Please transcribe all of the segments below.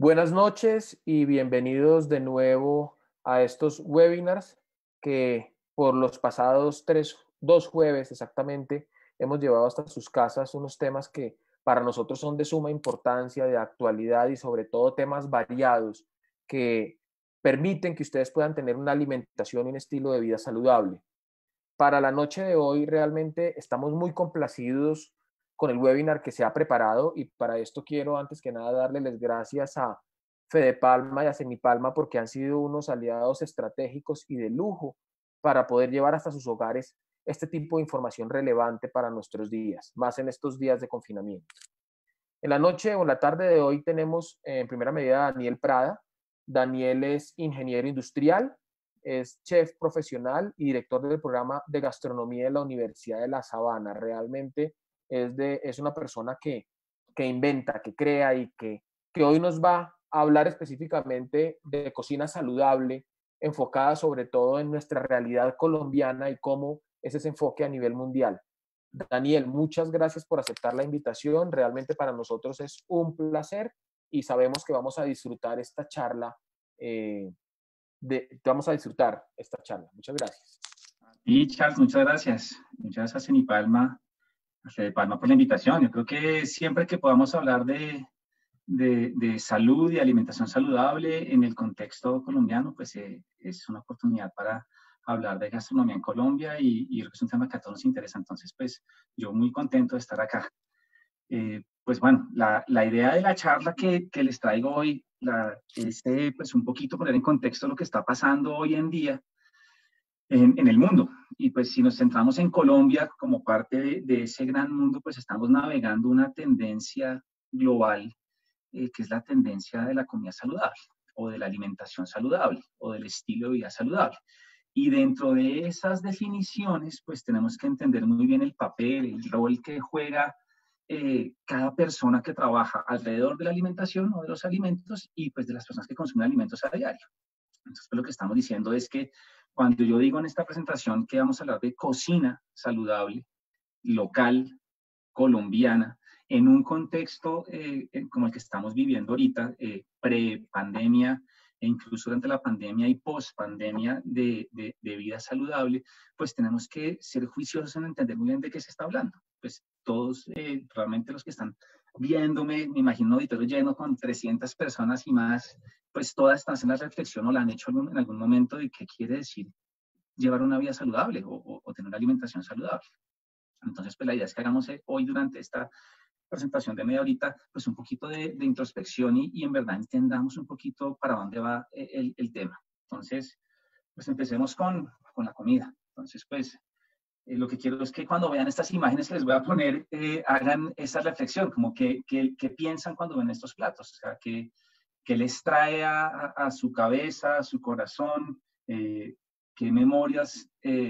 Buenas noches y bienvenidos de nuevo a estos webinars que por los pasados dos jueves exactamente hemos llevado hasta sus casas unos temas que para nosotros son de suma importancia, de actualidad y sobre todo temas variados que permiten que ustedes puedan tener una alimentación y un estilo de vida saludable. Para la noche de hoy realmente estamos muy complacidos con el webinar que se ha preparado y para esto quiero antes que nada darle las gracias a Fede Palma y a Semipalma porque han sido unos aliados estratégicos y de lujo para poder llevar hasta sus hogares este tipo de información relevante para nuestros días, más en estos días de confinamiento. En la noche o en la tarde de hoy tenemos en primera medida a Daniel Prada. Daniel es ingeniero industrial, es chef profesional y director del programa de gastronomía de la Universidad de La Sabana. Realmente es una persona que inventa, que crea y que hoy nos va a hablar específicamente de cocina saludable, enfocada sobre todo en nuestra realidad colombiana y cómo es ese enfoque a nivel mundial. Daniel, muchas gracias por aceptar la invitación. Realmente para nosotros es un placer y sabemos que vamos a disfrutar esta charla. Vamos a disfrutar esta charla. Muchas gracias. Y Charles, muchas gracias. Muchas gracias a Semipalma, a Fede Palma por la invitación. Yo creo que siempre que podamos hablar de salud y alimentación saludable en el contexto colombiano, pues es una oportunidad para hablar de gastronomía en Colombia y creo que es un tema que a todos nos interesa. Entonces, pues yo muy contento de estar acá. Pues bueno, la idea de la charla que les traigo hoy es pues un poquito poner en contexto lo que está pasando hoy en día en el mundo. Y pues si nos centramos en Colombia como parte de ese gran mundo, pues estamos navegando una tendencia global que es la tendencia de la comida saludable o de la alimentación saludable o del estilo de vida saludable. Y dentro de esas definiciones, pues tenemos que entender muy bien el papel, el rol que juega cada persona que trabaja alrededor de la alimentación o de los alimentos y pues de las personas que consumen alimentos a diario. Entonces, pues, lo que estamos diciendo es que cuando yo digo en esta presentación que vamos a hablar de cocina saludable, local, colombiana, en un contexto como el que estamos viviendo ahorita, pre-pandemia e incluso durante la pandemia y post-pandemia de vida saludable, pues tenemos que ser juiciosos en entender muy bien de qué se está hablando. Pues todos, realmente los que están viéndome, me imagino un auditorio lleno con 300 personas y más, pues todas están haciendo la reflexión o la han hecho en algún momento de qué quiere decir llevar una vida saludable o tener una alimentación saludable. Entonces, pues la idea es que hagamos hoy durante esta presentación de media horita, pues un poquito de introspección y en verdad entendamos un poquito para dónde va el tema. Entonces, pues empecemos con la comida. Entonces, pues lo que quiero es que cuando vean estas imágenes que les voy a poner, hagan esa reflexión, como que piensan cuando ven estos platos, o sea, que les trae a su cabeza, a su corazón, qué memorias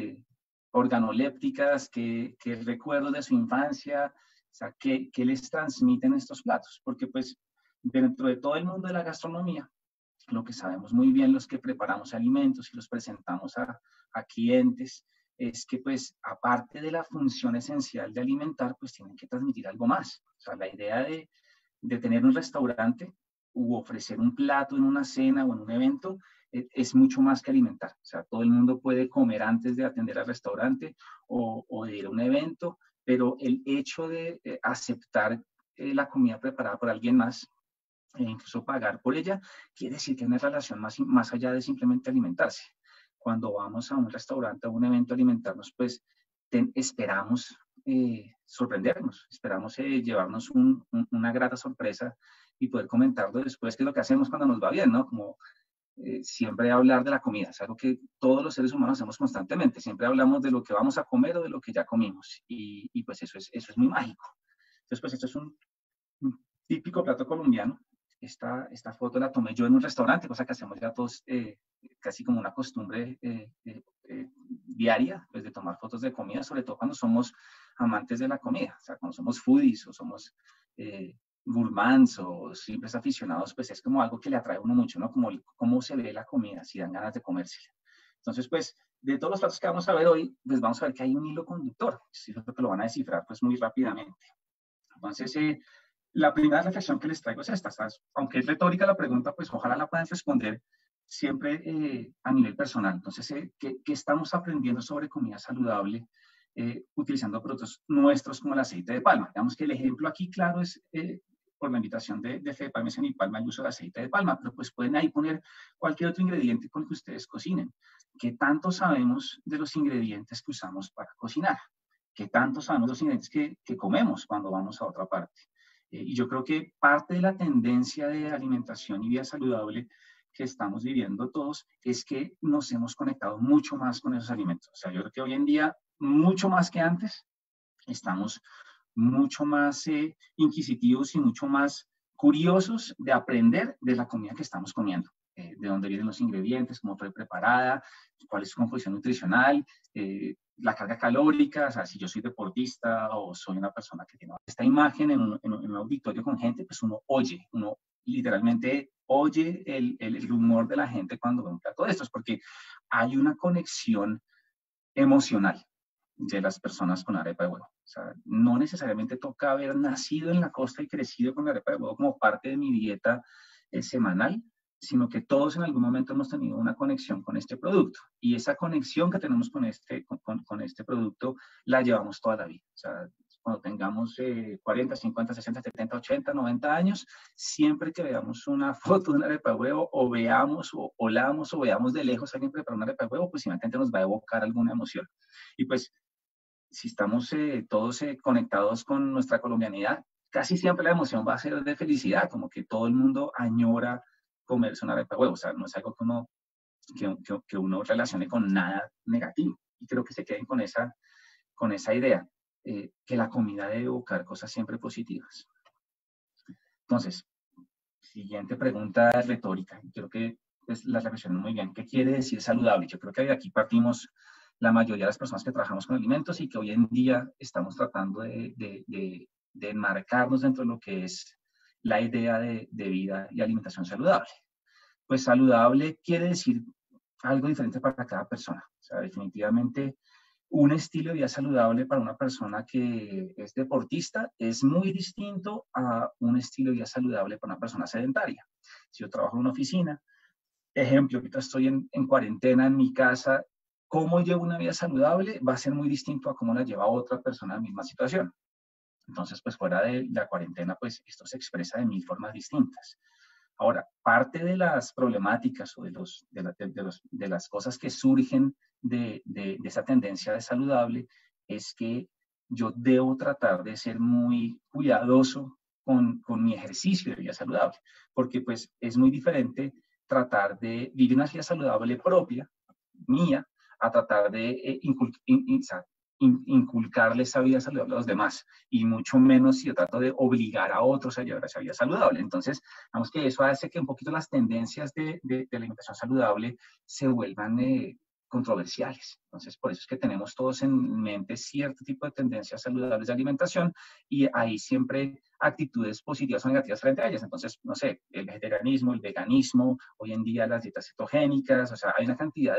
organolépticas, qué recuerdos de su infancia, o sea, qué les transmiten estos platos, porque pues dentro de todo el mundo de la gastronomía, lo que sabemos muy bien los que preparamos alimentos y los presentamos a clientes, es que pues aparte de la función esencial de alimentar, pues tienen que transmitir algo más. O sea, la idea de tener un restaurante u ofrecer un plato en una cena o en un evento es mucho más que alimentar. O sea, todo el mundo puede comer antes de atender al restaurante o de ir a un evento, pero el hecho de aceptar la comida preparada por alguien más e incluso pagar por ella, quiere decir que hay una relación más allá de simplemente alimentarse. Cuando vamos a un restaurante o a un evento a alimentarnos, pues esperamos sorprendernos, esperamos llevarnos una grata sorpresa y poder comentarlo después, que es lo que hacemos cuando nos va bien, ¿no? Como siempre hablar de la comida, es algo que todos los seres humanos hacemos constantemente, siempre hablamos de lo que vamos a comer o de lo que ya comimos, y pues eso es muy mágico. Entonces, pues esto es un típico plato colombiano. Esta foto la tomé yo en un restaurante, cosa que hacemos ya todos casi como una costumbre diaria, pues de tomar fotos de comida, sobre todo cuando somos amantes de la comida, o sea, cuando somos foodies o somos gourmands o simples aficionados, pues es como algo que le atrae a uno mucho, ¿no? Como cómo se ve la comida, si dan ganas de comérsela. Entonces, pues, de todos los platos que vamos a ver hoy, pues vamos a ver que hay un hilo conductor, sí, que lo van a descifrar pues muy rápidamente. Entonces, La primera reflexión que les traigo es esta, ¿sabes? Aunque es retórica la pregunta, pues ojalá la puedan responder siempre a nivel personal. Entonces, ¿qué estamos aprendiendo sobre comida saludable utilizando productos nuestros como el aceite de palma? Digamos que el ejemplo aquí claro es, por la invitación de Fede Palma y Palma, el uso de aceite de palma, pero pues pueden ahí poner cualquier otro ingrediente con el que ustedes cocinen. ¿Qué tanto sabemos de los ingredientes que usamos para cocinar? ¿Qué tanto sabemos de los ingredientes que comemos cuando vamos a otra parte? Y yo creo que parte de la tendencia de alimentación y vida saludable que estamos viviendo todos es que nos hemos conectado mucho más con esos alimentos. O sea, yo creo que hoy en día, mucho más que antes, estamos mucho más inquisitivos y mucho más curiosos de aprender de la comida que estamos comiendo. De dónde vienen los ingredientes, cómo fue preparada, cuál es su composición nutricional, la carga calórica, o sea, si yo soy deportista o soy una persona que tiene esta imagen en un auditorio con gente, pues uno literalmente oye el rumor de la gente cuando ve un plato de estos, porque hay una conexión emocional de las personas con arepa de huevo. O sea, no necesariamente toca haber nacido en la costa y crecido con la arepa de huevo como parte de mi dieta semanal, sino que todos en algún momento hemos tenido una conexión con este producto. Y esa conexión que tenemos con este producto la llevamos toda la vida. O sea, cuando tengamos 40, 50, 60, 70, 80, 90 años, siempre que veamos una foto de una arepa de huevo o veamos o olamos o veamos de lejos a alguien preparar una arepa de huevo, pues inmediatamente nos va a evocar alguna emoción. Y pues si estamos todos conectados con nuestra colombianidad, casi siempre la emoción va a ser de felicidad, como que todo el mundo añora comerse una arepa de huevo. O sea, no es algo que uno relacione con nada negativo. Y creo que se queden con esa idea, que la comida debe evocar cosas siempre positivas. Entonces, siguiente pregunta retórica. Creo que pues, la reflexionan muy bien. ¿Qué quiere decir saludable? Yo creo que de aquí partimos la mayoría de las personas que trabajamos con alimentos y que hoy en día estamos tratando de enmarcarnos dentro de lo que es la idea de vida y alimentación saludable. Pues saludable quiere decir algo diferente para cada persona. O sea, definitivamente un estilo de vida saludable para una persona que es deportista es muy distinto a un estilo de vida saludable para una persona sedentaria. Si yo trabajo en una oficina, ejemplo, ahorita estoy en cuarentena en mi casa, cómo llevo una vida saludable va a ser muy distinto a cómo la lleva otra persona en la misma situación. Entonces, pues fuera de la cuarentena, pues esto se expresa de mil formas distintas. Ahora, parte de las problemáticas o de las cosas que surgen de esa tendencia de saludable es que yo debo tratar de ser muy cuidadoso con mi ejercicio de vida saludable, porque pues es muy diferente tratar de vivir una vida saludable propia, mía, a tratar de inculcarle esa vida saludable a los demás, y mucho menos si yo trato de obligar a otros a llevar esa vida saludable. Entonces, digamos que eso hace que un poquito las tendencias de la alimentación saludable se vuelvan controversiales. Entonces, por eso es que tenemos todos en mente cierto tipo de tendencias saludables de alimentación y hay siempre actitudes positivas o negativas frente a ellas. Entonces, no sé, el vegetarianismo, el veganismo, hoy en día las dietas cetogénicas, o sea, hay una cantidad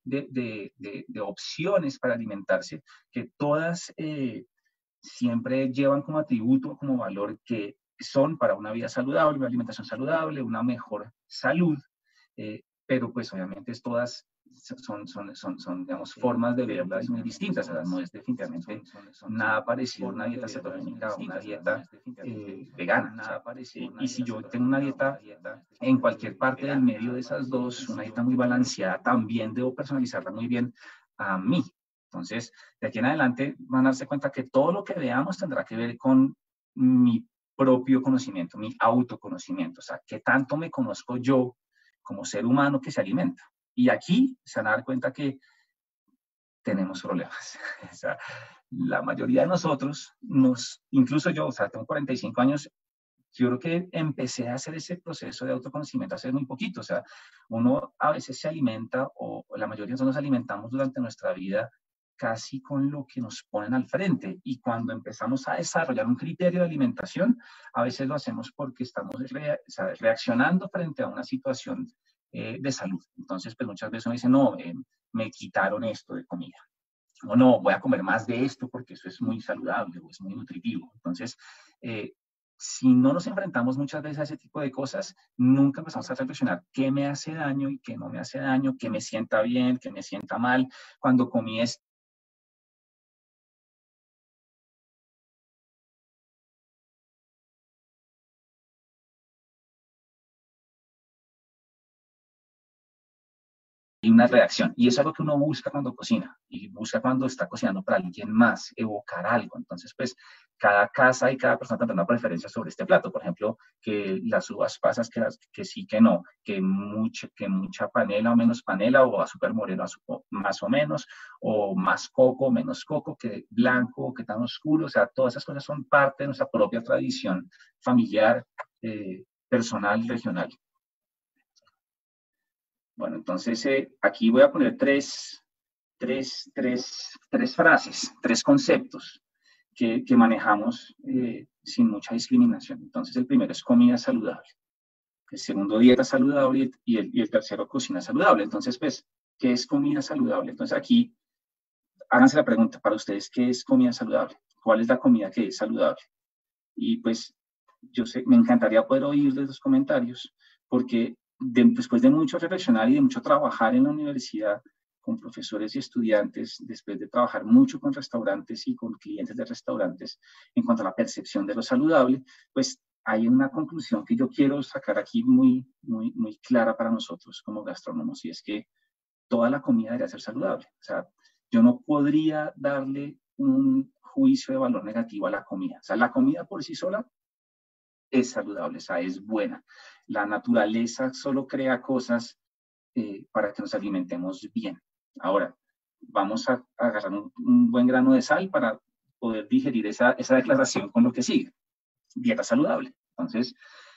de opciones para alimentarse que todas siempre llevan como atributo, como valor que son para una vida saludable, una alimentación saludable, una mejor salud, pero pues obviamente todas son, digamos, formas de verlas muy distintas. O sea, no es definitivamente nada parecido a una dieta cetogénica o una dieta vegana. O sea, y si yo tengo una dieta en cualquier parte del medio de esas dos, una dieta muy balanceada, también debo personalizarla muy bien a mí. Entonces, de aquí en adelante van a darse cuenta que todo lo que veamos tendrá que ver con mi propio conocimiento, mi autoconocimiento. O sea, qué tanto me conozco yo como ser humano que se alimenta. Y aquí se van a dar cuenta que tenemos problemas. O sea, la mayoría de nosotros, incluso yo, o sea, tengo 45 años, yo creo que empecé a hacer ese proceso de autoconocimiento hace muy poquito. O sea, uno a veces se alimenta, o la mayoría de nosotros nos alimentamos durante nuestra vida casi con lo que nos ponen al frente. Y cuando empezamos a desarrollar un criterio de alimentación, a veces lo hacemos porque estamos reaccionando frente a una situación de salud. Entonces, pues muchas veces uno dice, no, me quitaron esto de comida. O no, voy a comer más de esto porque eso es muy saludable o es muy nutritivo. Entonces, si no nos enfrentamos muchas veces a ese tipo de cosas, nunca empezamos a reflexionar qué me hace daño y qué no me hace daño, qué me sienta bien, qué me sienta mal. Cuando comí esto, hay una reacción. Y eso es algo que uno busca cuando cocina y busca cuando está cocinando para alguien más, evocar algo. Entonces, pues, cada casa y cada persona tendrá una preferencia sobre este plato. Por ejemplo, que las uvas pasas, que sí, que no, que mucha panela o menos panela, o azúcar moreno más o menos, o más coco, menos coco, que blanco, que tan oscuro. O sea, todas esas cosas son parte de nuestra propia tradición familiar, personal, regional. Bueno, entonces aquí voy a poner tres frases, tres conceptos que manejamos sin mucha discriminación. Entonces, el primero es comida saludable, el segundo, dieta saludable, y el tercero, cocina saludable. Entonces, pues, ¿qué es comida saludable? Entonces, aquí, háganse la pregunta para ustedes, ¿qué es comida saludable? ¿Cuál es la comida que es saludable? Y pues, me encantaría poder oír de los comentarios, porque después de mucho reflexionar y de mucho trabajar en la universidad con profesores y estudiantes, después de trabajar mucho con restaurantes y con clientes de restaurantes en cuanto a la percepción de lo saludable, pues hay una conclusión que yo quiero sacar aquí muy, muy, muy clara para nosotros como gastrónomos, y es que toda la comida debería ser saludable. O sea, yo no podría darle un juicio de valor negativo a la comida. O sea, la comida por sí sola es saludable, o sea, es buena. La naturaleza solo crea cosas para que nos alimentemos bien. Ahora, vamos a agarrar un buen grano de sal para poder digerir esa declaración con lo que sigue. Dieta saludable. Entonces,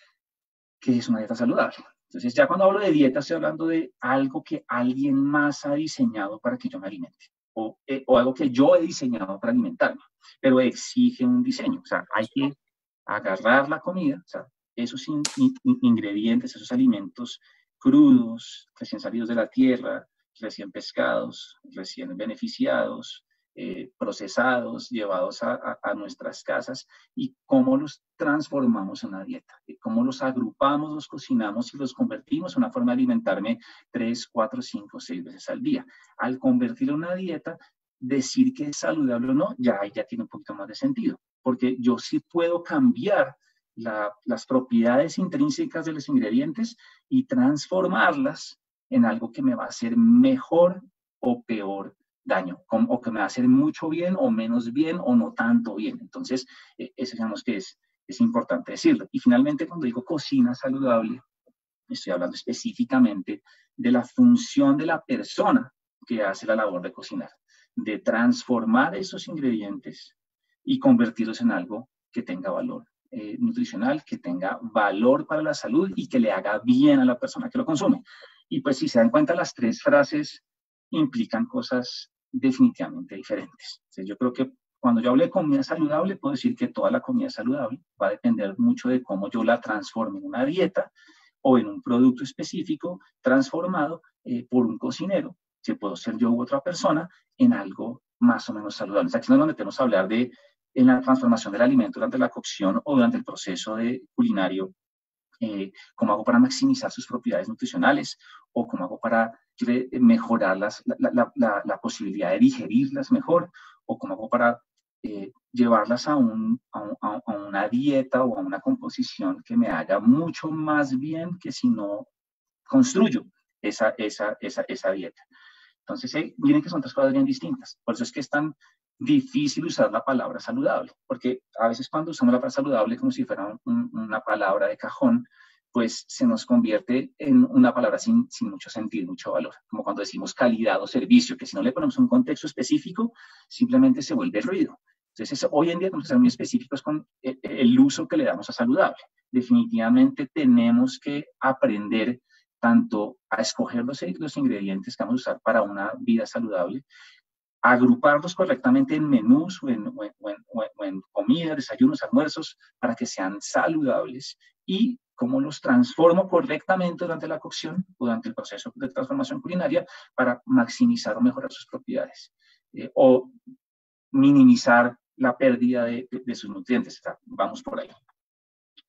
¿qué es una dieta saludable? Entonces, ya cuando hablo de dieta, estoy hablando de algo que alguien más ha diseñado para que yo me alimente, o algo que yo he diseñado para alimentarme, pero exige un diseño. O sea, hay que agarrar la comida, o sea, esos ingredientes, esos alimentos crudos, recién salidos de la tierra, recién pescados, recién beneficiados, procesados, llevados a nuestras casas, y cómo los transformamos en una dieta, cómo los agrupamos, los cocinamos y los convertimos en una forma de alimentarme 3, 4, 5, 6 veces al día. Al convertirlo en una dieta, decir que es saludable o no, ya tiene un poquito más de sentido, porque yo sí puedo cambiar las propiedades intrínsecas de los ingredientes y transformarlas en algo que me va a hacer mejor o peor daño, o que me va a hacer mucho bien o menos bien o no tanto bien. Entonces, eso digamos que es importante decirlo. Y finalmente, cuando digo cocina saludable, estoy hablando específicamente de la función de la persona que hace la labor de cocinar, de transformar esos ingredientes y convertirlos en algo que tenga valor nutricional, que tenga valor para la salud y que le haga bien a la persona que lo consume. Y pues si se dan cuenta, las tres frases implican cosas definitivamente diferentes. Entonces, yo creo que cuando yo hablo de comida saludable, puedo decir que toda la comida saludable va a depender mucho de cómo yo la transforme en una dieta o en un producto específico transformado por un cocinero, que puedo ser yo u otra persona, en algo más o menos saludable. O sea, aquí no nos metemos a hablar de en la transformación del alimento durante la cocción o durante el proceso de culinario, cómo hago para maximizar sus propiedades nutricionales, o cómo hago para mejorar la posibilidad de digerirlas mejor, o cómo hago para llevarlas a una dieta o a una composición que me haga mucho más bien que si no construyo esa dieta. Entonces, miren que son tres cosas bien distintas. Por eso es que es tan difícil usar la palabra saludable, porque a veces cuando usamos la palabra saludable como si fuera una palabra de cajón, pues se nos convierte en una palabra sin mucho sentido, mucho valor. Como cuando decimos calidad o servicio, que si no le ponemos un contexto específico, simplemente se vuelve ruido. Entonces, hoy en día tenemos que ser muy específicos con el uso que le damos a saludable. Definitivamente tenemos que aprender tanto a escoger los ingredientes que vamos a usar para una vida saludable, agruparlos correctamente en menús o en comidas, desayunos, almuerzos, para que sean saludables, y cómo los transformo correctamente durante la cocción, durante el proceso de transformación culinaria, para maximizar o mejorar sus propiedades, o minimizar la pérdida de sus nutrientes. O sea, vamos por ahí.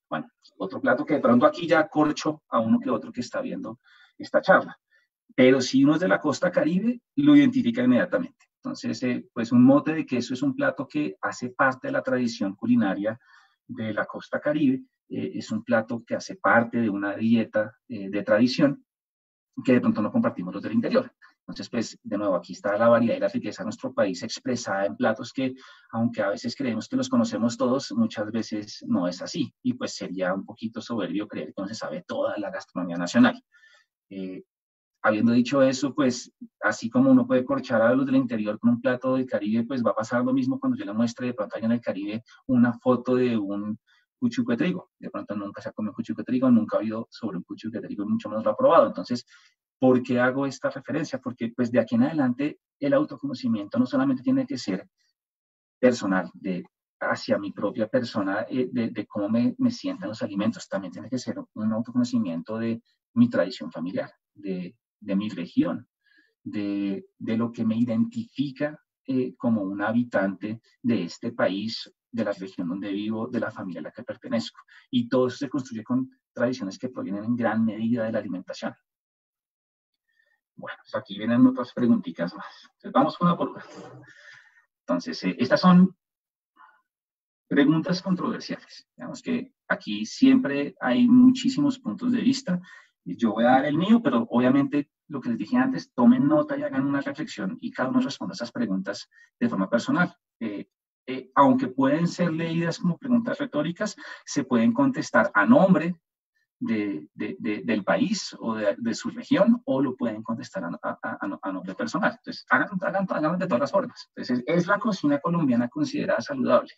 Bueno, otro plato que de pronto aquí ya corcho a uno que otro que está viendo esta charla. Pero si uno es de la costa Caribe, lo identifica inmediatamente. Entonces, pues un mote de queso es un plato que hace parte de la tradición culinaria de la costa Caribe. Es un plato que hace parte de una dieta de tradición que de pronto no compartimos los del interior. Entonces, pues, de nuevo, aquí está la variedad y la riqueza de nuestro país expresada en platos que, aunque a veces creemos que los conocemos todos, muchas veces no es así. Y pues sería un poquito soberbio creer que no se sabe toda la gastronomía nacional. Habiendo dicho eso, pues, así como uno puede corchar a los del interior con un plato del Caribe, pues va a pasar lo mismo cuando yo le muestre de pronto allá en el Caribe una foto de un cuchuco de trigo. De pronto nunca se ha comido cuchuco de trigo, nunca ha oído sobre un cuchuco de trigo, mucho menos lo ha probado. Entonces, ¿por qué hago esta referencia? Porque pues de aquí en adelante el autoconocimiento no solamente tiene que ser personal, hacia mi propia persona, de cómo me sientan los alimentos, también tiene que ser un autoconocimiento de mi tradición familiar, de mi región, de lo que me identifica como un habitante de este país, de la región donde vivo, de la familia a la que pertenezco. Y todo eso se construye con tradiciones que provienen en gran medida de la alimentación. Bueno, pues aquí vienen otras preguntitas más. Entonces, vamos una por una. Entonces, estas son preguntas controversiales. Digamos que aquí siempre hay muchísimos puntos de vista. Yo voy a dar el mío, pero obviamente lo que les dije antes, tomen nota y hagan una reflexión y cada uno responda a esas preguntas de forma personal. Aunque pueden ser leídas como preguntas retóricas, se pueden contestar a nombre del país o de su región, o lo pueden contestar a nombre personal. Entonces, háganlo de todas las formas. Entonces, ¿es la cocina colombiana considerada saludable?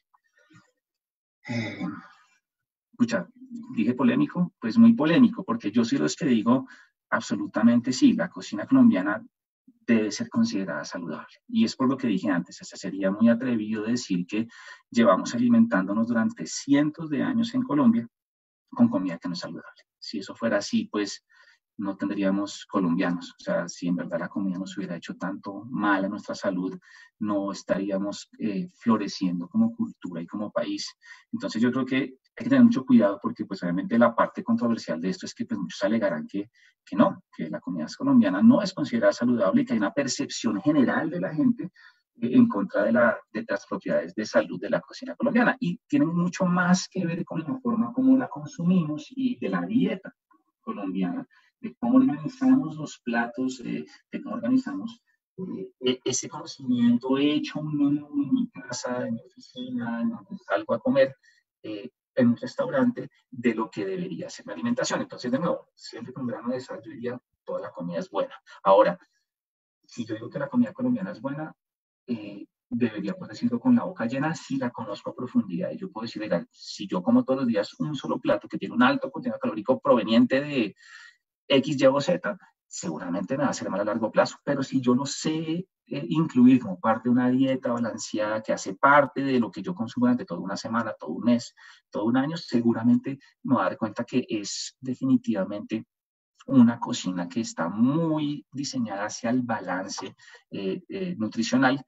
Escucha, dije polémico, pues muy polémico, porque yo soy los que digo absolutamente sí, la cocina colombiana debe ser considerada saludable. Y es por lo que dije antes, sería muy atrevido decir que llevamos alimentándonos durante cientos de años en Colombia con comida que no es saludable. Si eso fuera así, pues no tendríamos colombianos. O sea, si en verdad la comida nos hubiera hecho tanto mal a nuestra salud, no estaríamos floreciendo como cultura y como país. Entonces yo creo que hay que tener mucho cuidado porque pues obviamente la parte controversial de esto es que pues muchos alegarán que no, que la comida colombiana no es considerada saludable y que hay una percepción general de la gente en contra de las propiedades de salud de la cocina colombiana. Y tienen mucho más que ver con la forma como la consumimos y de la dieta colombiana, de cómo organizamos los platos, de cómo organizamos ese conocimiento hecho en mi casa, en mi oficina, en donde salgo a comer, en un restaurante, de lo que debería ser la alimentación. Entonces, de nuevo, siempre con grano de sal, yo diría, toda la comida es buena. Ahora, si yo digo que la comida colombiana es buena, debería poder decirlo con la boca llena si la conozco a profundidad. Y yo puedo decir, si yo como todos los días un solo plato que tiene un alto contenido calórico proveniente de X, Y o Z, seguramente me va a hacer mal a largo plazo. Pero si yo lo sé incluir como parte de una dieta balanceada que hace parte de lo que yo consumo durante toda una semana, todo un mes, todo un año, seguramente me voy a dar cuenta que es definitivamente una cocina que está muy diseñada hacia el balance nutricional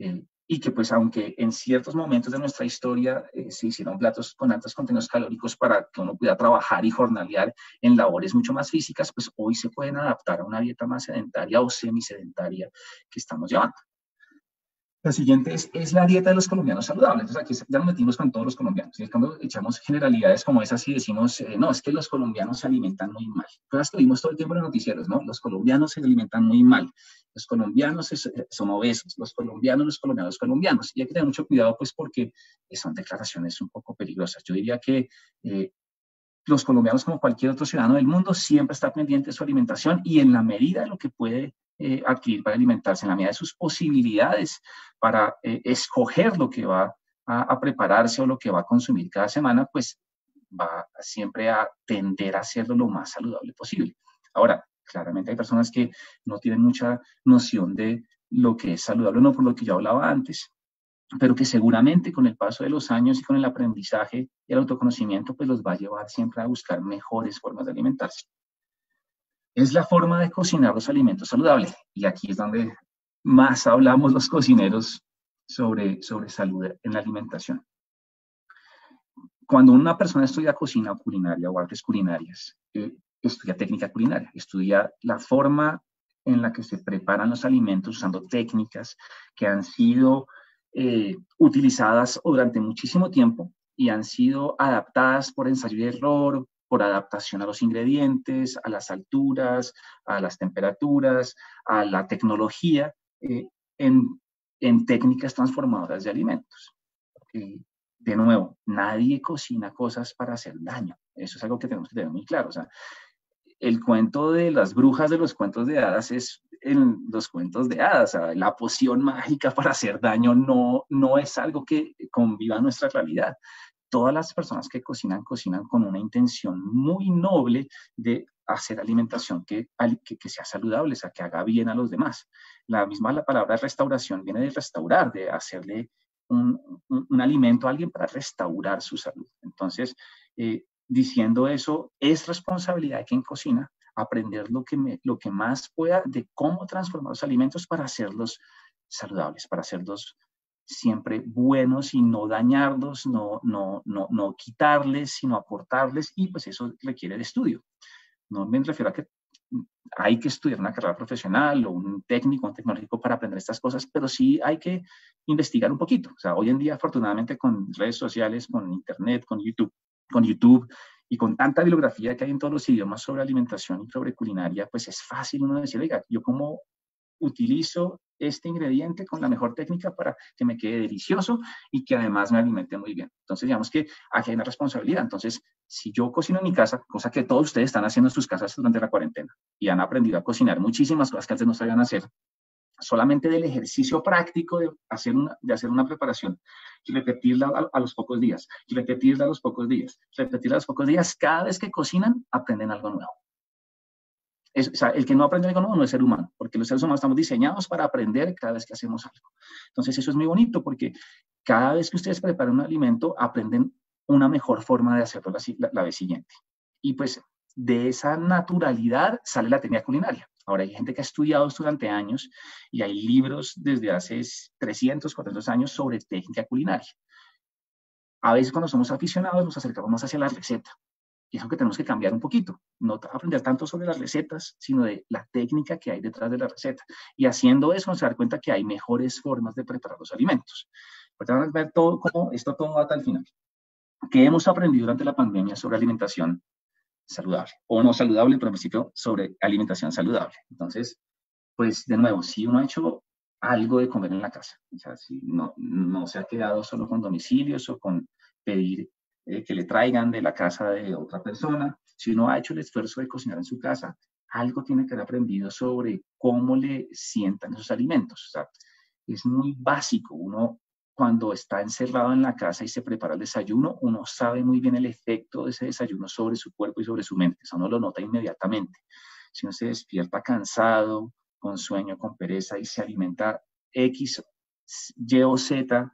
y que pues aunque en ciertos momentos de nuestra historia se hicieron platos con altos contenidos calóricos para que uno pudiera trabajar y jornalear en labores mucho más físicas, pues hoy se pueden adaptar a una dieta más sedentaria o semisedentaria que estamos llevando. La siguiente es la dieta de los colombianos saludables. Entonces aquí ya nos metimos con todos los colombianos. Y es cuando echamos generalidades como esas y decimos, no, es que los colombianos se alimentan muy mal. Cosas que vimos todo el tiempo en los noticieros, ¿no? Los colombianos se alimentan muy mal. Los colombianos son obesos. Los colombianos. Y hay que tener mucho cuidado, pues, porque son declaraciones un poco peligrosas. Yo diría que los colombianos, como cualquier otro ciudadano del mundo, siempre está pendiente de su alimentación y en la medida de lo que puede adquirir para alimentarse, en la medida de sus posibilidades para escoger lo que va a prepararse o lo que va a consumir cada semana, pues va siempre a tender a hacerlo lo más saludable posible. Ahora, claramente hay personas que no tienen mucha noción de lo que es saludable, no por lo que yo hablaba antes, pero que seguramente con el paso de los años y con el aprendizaje y el autoconocimiento, pues los va a llevar siempre a buscar mejores formas de alimentarse. Es la forma de cocinar los alimentos saludables. Y aquí es donde más hablamos los cocineros sobre salud en la alimentación. cuando una persona estudia cocina o culinaria o artes culinarias, estudia técnica culinaria, estudia la forma en la que se preparan los alimentos usando técnicas que han sido utilizadas durante muchísimo tiempo y han sido adaptadas por ensayo y error, por adaptación a los ingredientes, a las alturas, a las temperaturas, a la tecnología, en técnicas transformadoras de alimentos. De nuevo, nadie cocina cosas para hacer daño. Eso es algo que tenemos que tener muy claro. O sea, el cuento de las brujas de los cuentos de hadas es en los cuentos de hadas. O sea, la poción mágica para hacer daño no es algo que conviva en nuestra realidad. Todas las personas que cocinan con una intención muy noble de hacer alimentación que sea saludable, o sea, que haga bien a los demás. La palabra restauración viene de restaurar, de hacerle un alimento a alguien para restaurar su salud. Entonces, diciendo eso, es responsabilidad de quien cocina aprender lo que más pueda de cómo transformar los alimentos para hacerlos saludables, para hacerlos siempre buenos y no dañarlos, no quitarles, sino aportarles, y pues eso requiere de estudio. No me refiero a que hay que estudiar una carrera profesional o un técnico, un tecnológico para aprender estas cosas, pero sí hay que investigar un poquito. O sea, hoy en día, afortunadamente, con redes sociales, con internet, con YouTube y con tanta bibliografía que hay en todos los idiomas sobre alimentación y sobre culinaria, pues es fácil uno decir, oiga, yo como utilizo este ingrediente con la mejor técnica para que me quede delicioso y que además me alimente muy bien. Entonces, digamos que aquí hay una responsabilidad. Entonces, si yo cocino en mi casa, cosa que todos ustedes están haciendo en sus casas durante la cuarentena y han aprendido a cocinar muchísimas cosas que antes no sabían hacer, solamente del ejercicio práctico de hacer una preparación y repetirla a los pocos días, y repetirla a los pocos días, repetirla a los pocos días, cada vez que cocinan, aprenden algo nuevo. O sea, el que no aprende algo nuevo no es ser humano, porque los seres humanos estamos diseñados para aprender cada vez que hacemos algo. Entonces, eso es muy bonito, porque cada vez que ustedes preparan un alimento, aprenden una mejor forma de hacerlo la vez siguiente. Y pues de esa naturalidad sale la técnica culinaria. Ahora, hay gente que ha estudiado esto durante años y hay libros desde hace 300, 400 años sobre técnica culinaria. A veces cuando somos aficionados nos acercamos más hacia la receta. Y es algo que tenemos que cambiar un poquito, no aprender tanto sobre las recetas, sino de la técnica que hay detrás de la receta. Y haciendo eso nos dar cuenta que hay mejores formas de preparar los alimentos. Ahorita vamos a ver cómo esto todo va hasta el final. ¿Qué hemos aprendido durante la pandemia sobre alimentación saludable? O no saludable, pero en principio sobre alimentación saludable. Entonces, pues de nuevo, si uno ha hecho algo de comer en la casa, o sea, si no se ha quedado solo con domicilios o con pedir que le traigan de la casa de otra persona, si uno ha hecho el esfuerzo de cocinar en su casa, algo tiene que haber aprendido sobre cómo le sientan esos alimentos. O sea, es muy básico. Uno, cuando está encerrado en la casa y se prepara el desayuno, uno sabe muy bien el efecto de ese desayuno sobre su cuerpo y sobre su mente. Eso uno lo nota inmediatamente. Si uno se despierta cansado, con sueño, con pereza y se alimenta X, Y o Z,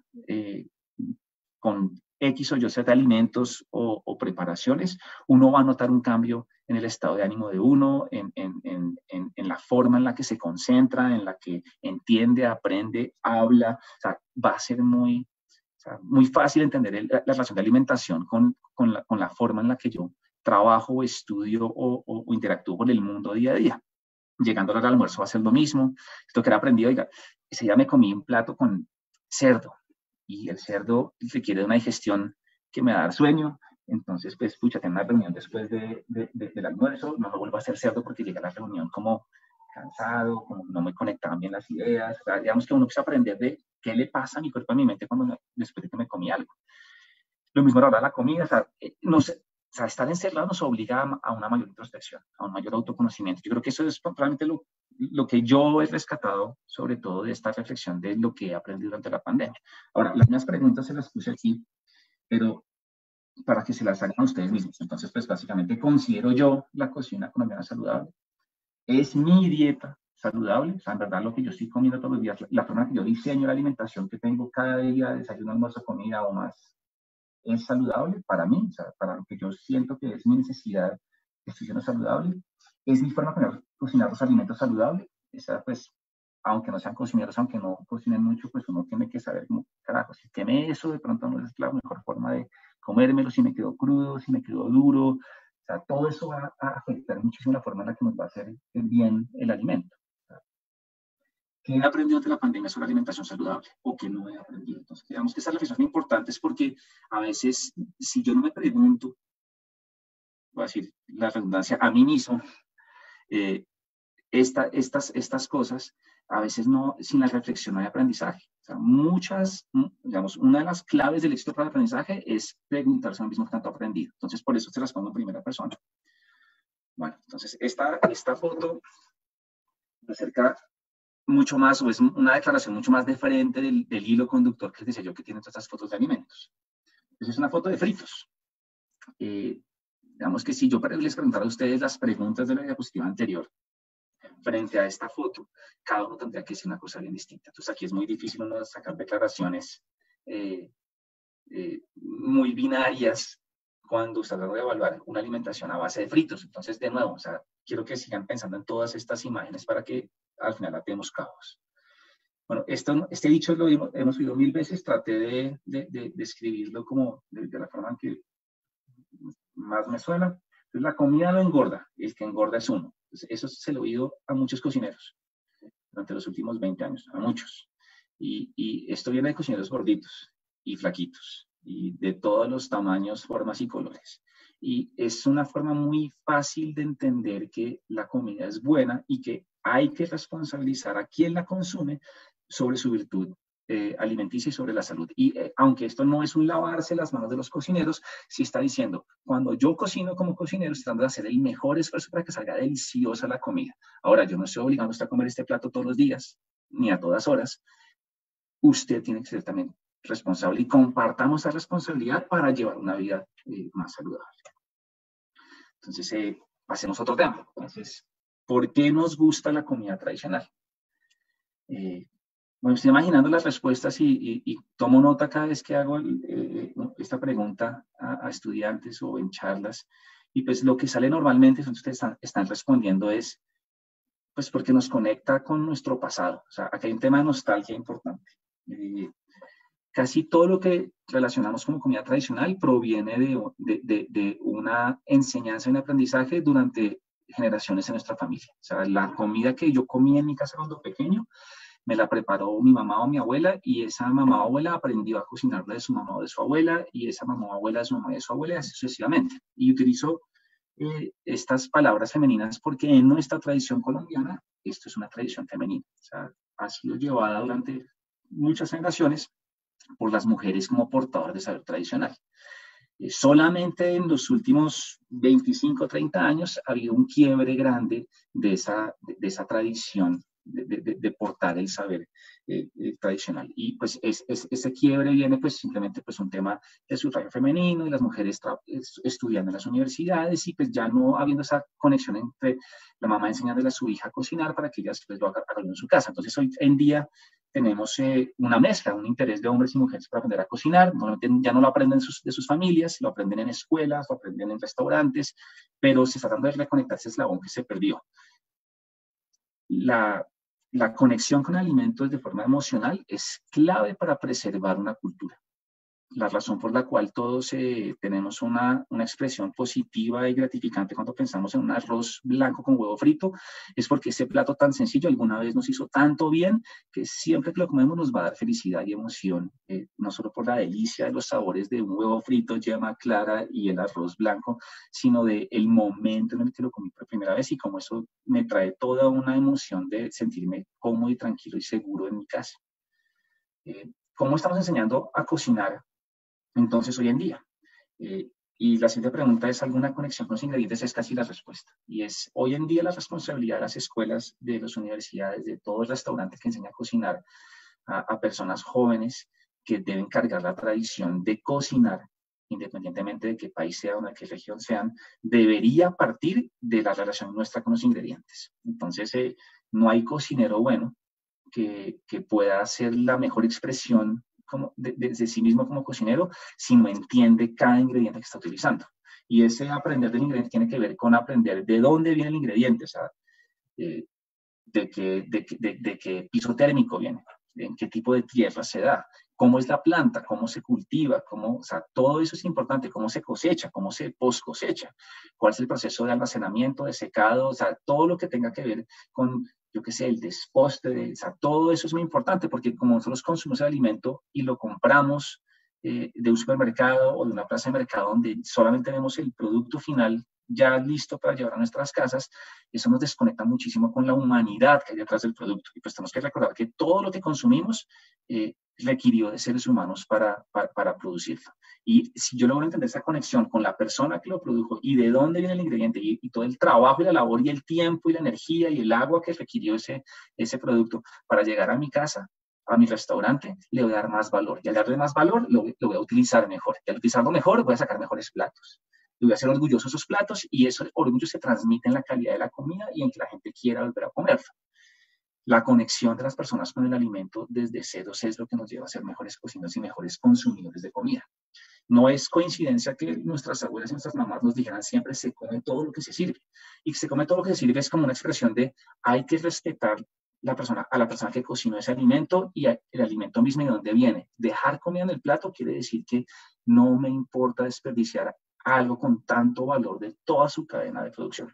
con X o Y Z alimentos o preparaciones, uno va a notar un cambio en el estado de ánimo de uno, en la forma en la que se concentra, en la que entiende, aprende, habla. O sea, va a ser muy fácil entender la relación de alimentación con la forma en la que yo trabajo, estudio o interactúo con el mundo día a día. Llegando al almuerzo va a ser lo mismo. Esto que era aprendido, oiga, ese día me comí un plato con cerdo y el cerdo requiere una digestión que me va a dar sueño. Entonces, pues, pucha, tengo una reunión después del almuerzo, no me vuelvo a hacer cerdo porque llega a la reunión como cansado, como no me conectaban bien las ideas. O sea, digamos que uno empieza a aprender de qué le pasa a mi cuerpo, a mi mente después de que me comí algo. Lo mismo a la hora de la comida, o sea, no sé, o sea, estar encerrado nos obliga a una mayor introspección, a un mayor autoconocimiento. Yo creo que eso es probablemente lo que yo he rescatado, sobre todo de esta reflexión de lo que he aprendido durante la pandemia. Ahora, las mismas preguntas se las puse aquí, pero para que se las hagan a ustedes mismos. Entonces, pues básicamente, ¿considero yo la cocina colombiana saludable? ¿Es mi dieta saludable? O sea, en verdad, lo que yo estoy comiendo todos los días, la forma que yo diseño la alimentación que tengo cada día, desayuno, almuerzo, comida o más, ¿es saludable para mí? O sea, para lo que yo siento que es mi necesidad, estoy siendo saludable. ¿Es mi forma de cocinar los alimentos saludables? Esa, pues, aunque no sean cocineros, aunque no cocinen mucho, pues uno tiene que saber cómo, carajo, si tiene eso, de pronto no es la mejor forma de comérmelo, si me quedó crudo, si me quedó duro. O sea, todo eso va a afectar muchísimo la forma en la que nos va a hacer bien el alimento. ¿Qué he aprendido de la pandemia sobre alimentación saludable o qué no he aprendido? Entonces, digamos que estas reflexiones son importantes porque a veces, si yo no me pregunto, voy a decir la redundancia, a mí mismo, estas cosas, a veces no, sin la reflexión no hay aprendizaje. O sea, digamos, una de las claves del éxito para el aprendizaje es preguntarse a uno mismo tanto aprendido. Entonces, por eso se las pongo en primera persona. Bueno, entonces, esta foto acerca mucho más, o es una declaración mucho más diferente del hilo conductor que decía yo que tiene todas estas fotos de alimentos. Entonces, es una foto de fritos. Digamos que si yo les preguntara a ustedes las preguntas de la diapositiva anterior, frente a esta foto, cada uno tendría que decir una cosa bien distinta. Entonces aquí es muy difícil uno sacar declaraciones muy binarias cuando se trata de evaluar una alimentación a base de fritos. Entonces, de nuevo, o sea, quiero que sigan pensando en todas estas imágenes para que al final atemos cabos. Bueno, este dicho lo hemos oído 1000 veces, traté de escribirlo como de la forma en que más me suena. Entonces, la comida no engorda, el que engorda es uno. Entonces, eso se lo he oído a muchos cocineros durante los últimos 20 años, a muchos. Y esto viene de cocineros gorditos y flaquitos, y de todos los tamaños, formas y colores. Y es una forma muy fácil de entender que la comida es buena y que hay que responsabilizar a quien la consume sobre su virtud alimenticia y sobre la salud. Y aunque esto no es un lavarse las manos de los cocineros, sí está diciendo, cuando yo cocino como cocinero, estoy tratando de hacer el mejor esfuerzo para que salga deliciosa la comida. Ahora, yo no estoy obligando a usted a comer este plato todos los días, ni a todas horas. Usted tiene que ser también responsable y compartamos esa responsabilidad para llevar una vida más saludable. Entonces, pasemos a otro tema. Entonces, ¿por qué nos gusta la comida tradicional? Bueno, estoy imaginando las respuestas y tomo nota cada vez que hago esta pregunta a estudiantes o en charlas. Y pues lo que sale normalmente, ustedes están respondiendo es, pues porque nos conecta con nuestro pasado. O sea, aquí hay un tema de nostalgia importante. Casi todo lo que relacionamos como comida tradicional proviene de una enseñanza y un aprendizaje durante generaciones en nuestra familia. O sea, la comida que yo comía en mi casa cuando pequeño, me la preparó mi mamá o mi abuela, y esa mamá o abuela aprendió a cocinarla de su mamá o de su abuela, y esa mamá o abuela de su mamá y de su abuela, y así sucesivamente. Y utilizo estas palabras femeninas porque en nuestra tradición colombiana, esto es una tradición femenina. O sea, ha sido llevada durante muchas generaciones por las mujeres como portadoras de saber tradicional. Solamente en los últimos 25 o 30 años ha habido un quiebre grande de esa tradición de portar el saber tradicional. Y pues ese quiebre viene pues simplemente pues un tema de sufragio femenino y las mujeres estudiando en las universidades y pues ya no habiendo esa conexión entre la mamá enseñándole a su hija a cocinar para que ella después lo haga en su casa. Entonces hoy en día tenemos una mezcla, un interés de hombres y mujeres para aprender a cocinar. Ya no lo aprenden de sus familias, lo aprenden en escuelas, lo aprenden en restaurantes, pero se está tratando de reconectar ese eslabón que se perdió. La conexión con alimentos de forma emocional es clave para preservar una cultura. La razón por la cual todos tenemos una expresión positiva y gratificante cuando pensamos en un arroz blanco con huevo frito es porque ese plato tan sencillo alguna vez nos hizo tanto bien que siempre que lo comemos nos va a dar felicidad y emoción, no solo por la delicia de los sabores de un huevo frito, yema clara y el arroz blanco, sino del momento en el que lo comí por primera vez y como eso me trae toda una emoción de sentirme cómodo y tranquilo y seguro en mi casa. ¿Cómo estamos enseñando a cocinar entonces hoy en día? Y la siguiente pregunta es, ¿alguna conexión con los ingredientes? Es casi la respuesta. Y es, hoy en día la responsabilidad de las escuelas, de las universidades, de todo el restaurante que enseña a cocinar a personas jóvenes que deben cargar la tradición de cocinar, independientemente de qué país sea o de qué región sean, debería partir de la relación nuestra con los ingredientes. Entonces, no hay cocinero bueno que pueda hacer la mejor expresión de sí mismo como cocinero si no entiende cada ingrediente que está utilizando. Y ese aprender del ingrediente tiene que ver con aprender de dónde viene el ingrediente, o sea, de qué piso térmico viene, en qué tipo de tierra se da, cómo es la planta, cómo se cultiva, o sea, todo eso es importante, cómo se cosecha, cómo se post cosecha, cuál es el proceso de almacenamiento, de secado, o sea, todo lo que tenga que ver con, yo qué sé, el desposte, o sea, todo eso es muy importante porque como nosotros consumimos el alimento y lo compramos de un supermercado o de una plaza de mercado donde solamente vemos el producto final ya listo para llevar a nuestras casas, eso nos desconecta muchísimo con la humanidad que hay detrás del producto. Y pues tenemos que recordar que todo lo que consumimos requirió de seres humanos para producirlo. Y si yo logro entender esa conexión con la persona que lo produjo y de dónde viene el ingrediente y todo el trabajo y la labor y el tiempo y la energía y el agua que requirió ese producto para llegar a mi casa, a mi restaurante, le voy a dar más valor. Y al darle más valor, lo voy a utilizar mejor. Y al utilizarlo mejor, voy a sacar mejores platos. Le voy a hacer orgulloso esos platos y ese orgullo se transmite en la calidad de la comida y en que la gente quiera volver a comerlo. La conexión de las personas con el alimento desde ceros es lo que nos lleva a ser mejores cocineros y mejores consumidores de comida. No es coincidencia que nuestras abuelas y nuestras mamás nos dijeran siempre se come todo lo que se sirve. Y que se come todo lo que se sirve es como una expresión de hay que respetar a la persona que cocinó ese alimento y el alimento mismo y de dónde viene. Dejar comida en el plato quiere decir que no me importa desperdiciar algo con tanto valor de toda su cadena de producción.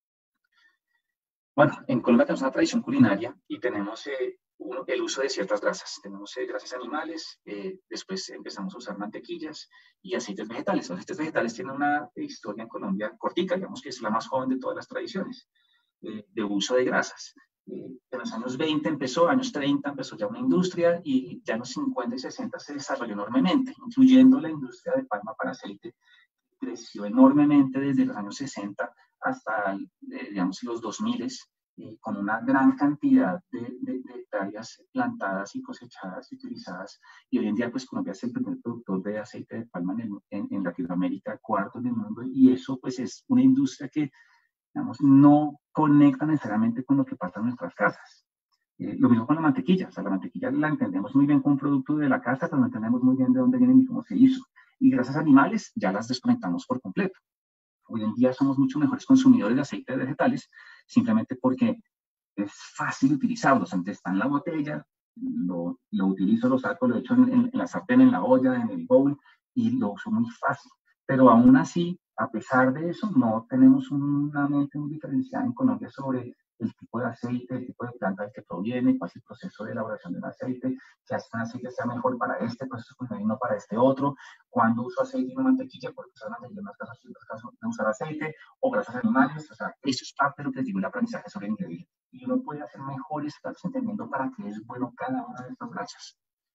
Bueno, en Colombia tenemos una tradición culinaria y tenemos el uso de ciertas grasas. Tenemos grasas animales, después empezamos a usar mantequillas y aceites vegetales. Los aceites vegetales tienen una historia en Colombia cortica, digamos que es la más joven de todas las tradiciones de uso de grasas. En los años 20 empezó, años 30 empezó ya una industria y ya en los 50 y 60 se desarrolló enormemente, incluyendo la industria de palma para aceite. Creció enormemente desde los años 60 hasta, digamos, los 2000, con una gran cantidad de hectáreas plantadas y cosechadas y utilizadas. Y hoy en día, pues Colombia es el primer productor de aceite de palma en Latinoamérica, cuarto en el mundo, y eso pues es una industria que, digamos, no conecta necesariamente con lo que pasa en nuestras casas. Lo mismo con la mantequilla. O sea, la mantequilla la entendemos muy bien como un producto de la casa, pero no entendemos muy bien de dónde viene ni cómo se hizo. Y grasas animales ya las desconectamos por completo. Hoy en día somos mucho mejores consumidores de aceites vegetales simplemente porque es fácil utilizarlos. Antes está en la botella, lo utilizo, lo saco, lo echo en la sartén, en la olla, en el bowl y lo uso muy fácil. Pero aún así, a pesar de eso, no tenemos una mente muy diferenciada en Colombia sobre el tipo de aceite, el tipo de planta del que proviene, cuál es el proceso de elaboración de un aceite, que hace un aceite sea mejor para este proceso y no para este otro, cuándo uso aceite y no mantequilla, porque usar mantequilla en unos casos y en otros casos no usar aceite, o grasas animales. O sea, eso es parte de lo que les digo, el aprendizaje sobre ingredientes. Y uno puede hacer mejores platos entendiendo para qué es bueno cada una de estas grasas.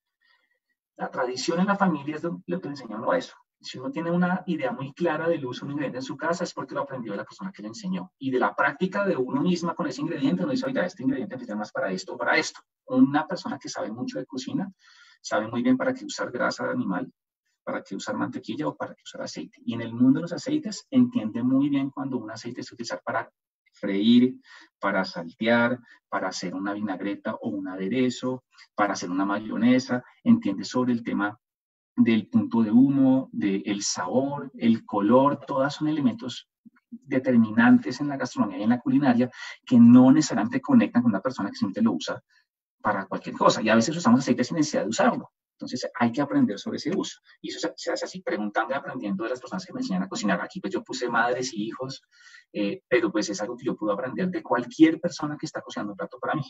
La tradición en la familia es lo que le enseñó a eso. Si uno tiene una idea muy clara del uso de un ingrediente en su casa, es porque lo aprendió de la persona que le enseñó. Y de la práctica de uno misma con ese ingrediente, uno dice, oiga, este ingrediente sirve más para esto o para esto. Una persona que sabe mucho de cocina sabe muy bien para qué usar grasa animal, para qué usar mantequilla o para qué usar aceite. Y en el mundo de los aceites, entiende muy bien cuando un aceite es utilizar para freír, para saltear, para hacer una vinagreta o un aderezo, para hacer una mayonesa. Entiende sobre el tema del punto de humo, del sabor, el color, todas son elementos determinantes en la gastronomía y en la culinaria que no necesariamente conectan con una persona que simplemente lo usa para cualquier cosa. Y a veces usamos aceite sin necesidad de usarlo. Entonces hay que aprender sobre ese uso. Y eso se hace así, preguntando y aprendiendo de las personas que me enseñan a cocinar. Aquí pues yo puse madres y hijos, pero pues es algo que yo puedo aprender de cualquier persona que está cocinando un plato para mí.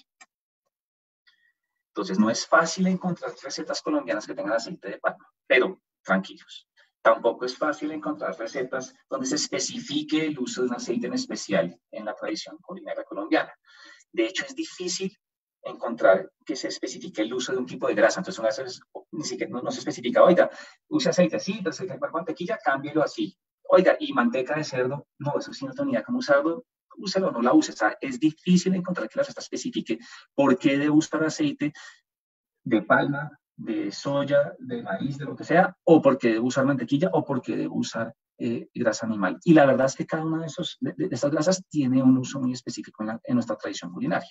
Entonces no es fácil encontrar recetas colombianas que tengan aceite de palma, pero tranquilos. Tampoco es fácil encontrar recetas donde se especifique el uso de un aceite en especial en la tradición culinaria colombiana. De hecho, es difícil encontrar que se especifique el uso de un tipo de grasa. Entonces, una vez ni siquiera no se especifica, oiga, use aceite así, aceite de mantequilla, cámbielo así. Oiga, y manteca de cerdo, no, eso sí no tengo ni idea cómo usarlo, úselo o no la uses. O sea, es difícil encontrar que la receta especifique por qué debo usar aceite de palma, de soya, de maíz, de lo que sea, o por qué debo usar mantequilla, o por qué debo usar grasa animal. Y la verdad es que cada una de estas grasas tiene un uso muy específico en nuestra tradición culinaria.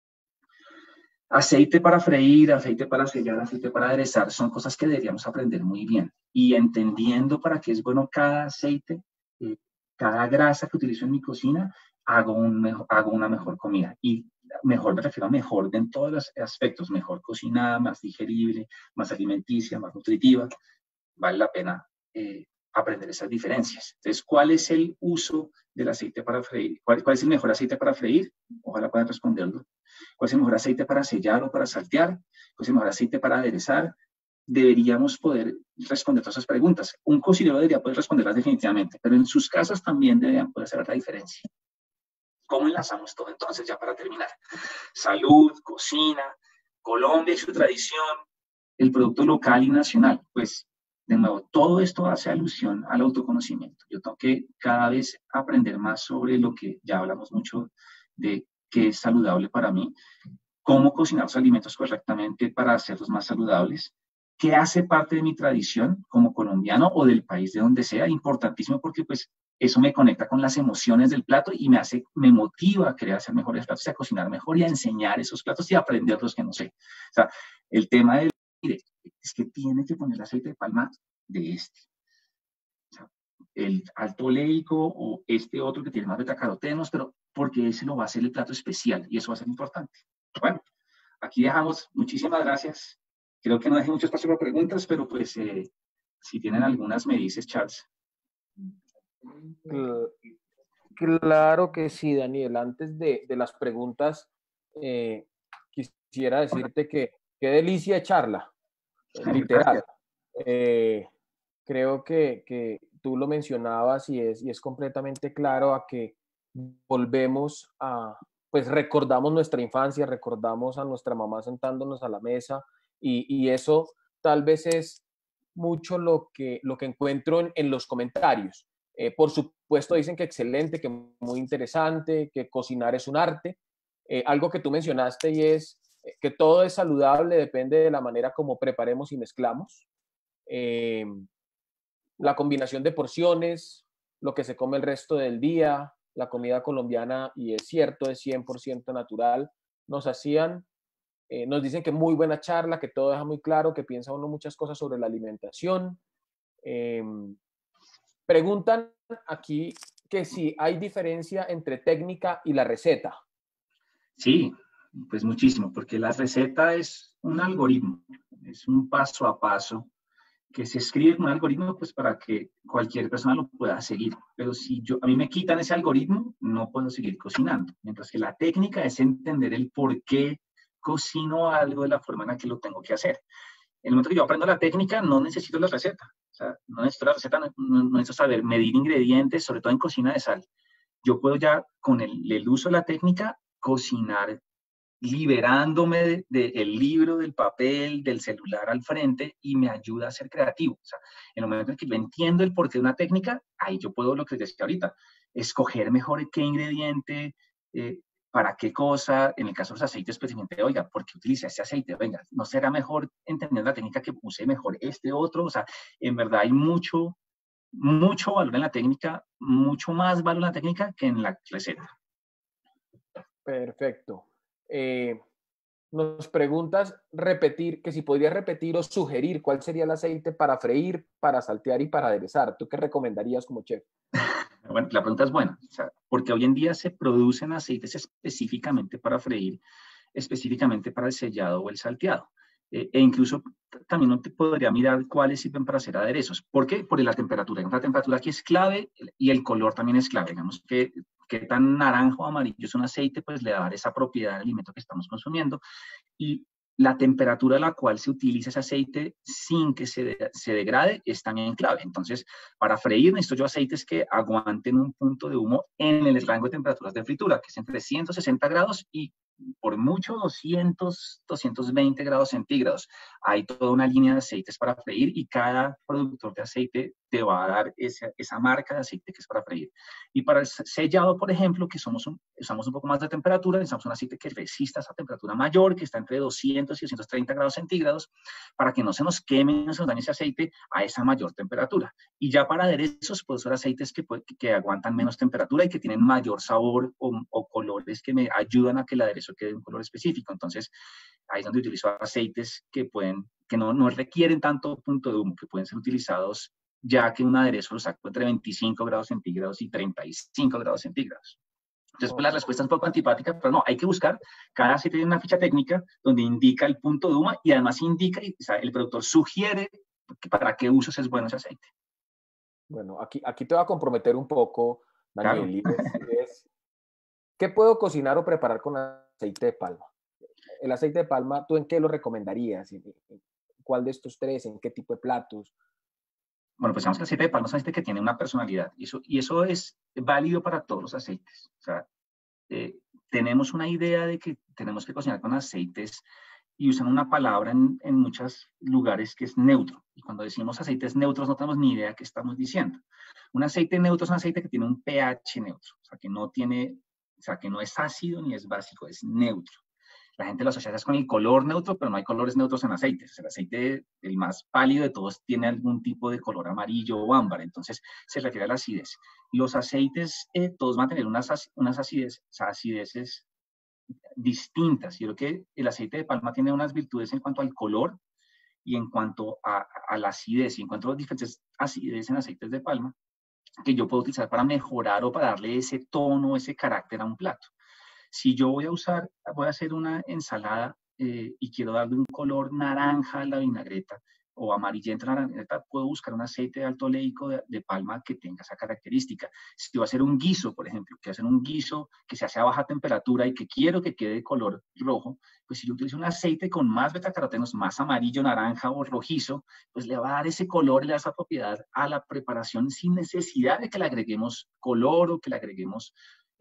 Aceite para freír, aceite para sellar, aceite para aderezar, son cosas que deberíamos aprender muy bien. Y entendiendo para qué es bueno cada aceite, cada grasa que utilizo en mi cocina, hago una mejor comida. Y mejor me refiero a mejor en todos los aspectos, mejor cocinada, más digerible, más alimenticia, más nutritiva, vale la pena aprender esas diferencias. Entonces, ¿cuál es el uso del aceite para freír? ¿Cuál es el mejor aceite para freír? Ojalá puedan responderlo. ¿Cuál es el mejor aceite para sellar o para saltear? ¿Cuál es el mejor aceite para aderezar? Deberíamos poder responder todas esas preguntas. Un cocinero debería poder responderlas definitivamente, pero en sus casas también deberían poder saber la diferencia. ¿Cómo enlazamos todo entonces, ya para terminar? Salud, cocina, Colombia y su tradición, el producto local y nacional. Pues, de nuevo, todo esto hace alusión al autoconocimiento. Yo tengo que cada vez aprender más sobre lo que ya hablamos mucho de qué es saludable para mí, cómo cocinar los alimentos correctamente para hacerlos más saludables, qué hace parte de mi tradición como colombiano o del país de donde sea, importantísimo porque pues eso me conecta con las emociones del plato y me motiva a querer hacer mejores platos y a cocinar mejor y a enseñar esos platos y a aprender los que no sé. O sea, el tema del, mire, es que tiene que poner el aceite de palma de este. O sea, el alto oleico o este otro que tiene más betacarotenos, pero porque ese lo va a hacer el plato especial y eso va a ser importante. Bueno, aquí dejamos. Muchísimas gracias. Creo que no dejé mucho espacio para preguntas, pero pues si tienen algunas me dices, Charles. Claro que sí, Daniel. Antes de las preguntas, quisiera decirte que qué delicia de charla, literal. Creo que tú lo mencionabas y es completamente claro a que volvemos a, pues recordamos nuestra infancia, recordamos a nuestra mamá sentándonos a la mesa y eso tal vez es mucho lo que encuentro en los comentarios. Por supuesto dicen que excelente, que muy interesante, que cocinar es un arte. Algo que tú mencionaste y es que todo es saludable, depende de la manera como preparemos y mezclamos. La combinación de porciones, lo que se come el resto del día, la comida colombiana, y es cierto, es 100% natural, nos dicen que muy buena charla, que todo deja muy claro, que piensa uno muchas cosas sobre la alimentación. Preguntan aquí que si hay diferencia entre técnica y la receta. Sí, pues muchísimo, porque la receta es un algoritmo, es un paso a paso que se escribe con un algoritmo pues para que cualquier persona lo pueda seguir. Pero si a mí me quitan ese algoritmo, no puedo seguir cocinando. Mientras que la técnica es entender el por qué cocino algo de la forma en la que lo tengo que hacer. En el momento que yo aprendo la técnica, no necesito la receta. O sea, no necesito la receta, no necesito saber medir ingredientes, sobre todo en cocina de sal. Yo puedo ya, con el uso de la técnica, cocinar liberándome del libro, del papel, del celular al frente y me ayuda a ser creativo. O sea, en el momento en que yo entiendo el porqué de una técnica, ahí yo puedo, lo que les decía ahorita, escoger mejor qué ingrediente, para qué cosa. En el caso de los aceites, específicamente, oiga, ¿por qué utiliza este aceite? Venga, ¿no será mejor entender la técnica que puse mejor este otro? O sea, en verdad hay mucho valor en la técnica, mucho más valor en la técnica que en la receta. Perfecto. Nos preguntas que si podrías repetir o sugerir cuál sería el aceite para freír, para saltear y para aderezar. ¿Tú qué recomendarías como chef? Bueno, la pregunta es buena, o sea, porque hoy en día se producen aceites específicamente para freír, específicamente para el sellado o el salteado. E incluso también no te podría mirar cuáles sirven para hacer aderezos. ¿Por qué? Por la temperatura. La temperatura aquí es clave y el color también es clave. Digamos que tan naranjo o amarillo es un aceite, pues le va a dar esa propiedad al alimento que estamos consumiendo. Y la temperatura a la cual se utiliza ese aceite sin que se degrade es también clave. Entonces, para freír necesito yo aceites que aguanten un punto de humo en el rango de temperaturas de fritura, que es entre 160 grados y por mucho 200, 220 grados centígrados. Hay toda una línea de aceites para freír y cada productor de aceite te va a dar esa marca de aceite que es para freír. Y para el sellado, por ejemplo, que usamos un poco más de temperatura, necesitamos un aceite que resista esa temperatura mayor, que está entre 200 y 230 grados centígrados, para que no se nos queme, no se nos dañe ese aceite a esa mayor temperatura. Y ya para aderezos, puedo usar aceites que aguantan menos temperatura y que tienen mayor sabor o colores que me ayudan a que el aderezo quede de un color específico. Entonces, ahí es donde utilizo aceites que no requieren tanto punto de humo, que pueden ser utilizados ya que un aderezo lo saco entre 25 grados centígrados y 35 grados centígrados. Entonces, pues la respuesta es un poco antipática, pero no, hay que buscar, cada aceite tiene una ficha técnica donde indica el punto de huma y además indica, o sea, el productor sugiere para qué usos es bueno ese aceite. Bueno, aquí te voy a comprometer un poco, Claro. Daniel, ¿qué puedo cocinar o preparar con aceite de palma? El aceite de palma, ¿tú en qué lo recomendarías? ¿En cuál de estos tres? ¿En qué tipo de platos? Bueno, pues sabemos que el aceite de palma es un aceite que tiene una personalidad y eso es válido para todos los aceites. O sea, eh, tenemos una idea de que tenemos que cocinar con aceites y usan una palabra en muchos lugares que es neutro. Y cuando decimos aceites neutros no tenemos ni idea qué estamos diciendo. Un aceite neutro es un aceite que tiene un pH neutro, o sea, que no tiene, o sea, que no es ácido ni es básico, es neutro. La gente lo asocia con el color neutro, pero no hay colores neutros en aceites. El aceite, el más pálido de todos, tiene algún tipo de color amarillo o ámbar, entonces se refiere a la acidez. Los aceites, todos van a tener unas acideces distintas. Yo creo que el aceite de palma tiene unas virtudes en cuanto al color y en cuanto a la acidez, y en cuanto a las diferentes acidez en aceites de palma, que yo puedo utilizar para mejorar o para darle ese tono, ese carácter a un plato. Si yo voy a hacer una ensalada y quiero darle un color naranja a la vinagreta o amarillento a la vinagreta, puedo buscar un aceite de alto oleico de palma que tenga esa característica. Si voy a hacer un guiso, por ejemplo, quiero hacer un guiso que se hace a baja temperatura y que quiero que quede de color rojo, pues si yo utilizo un aceite con más betacarotenos, más amarillo, naranja o rojizo, pues le va a dar ese color y le da esa propiedad a la preparación sin necesidad de que le agreguemos color o que le agreguemos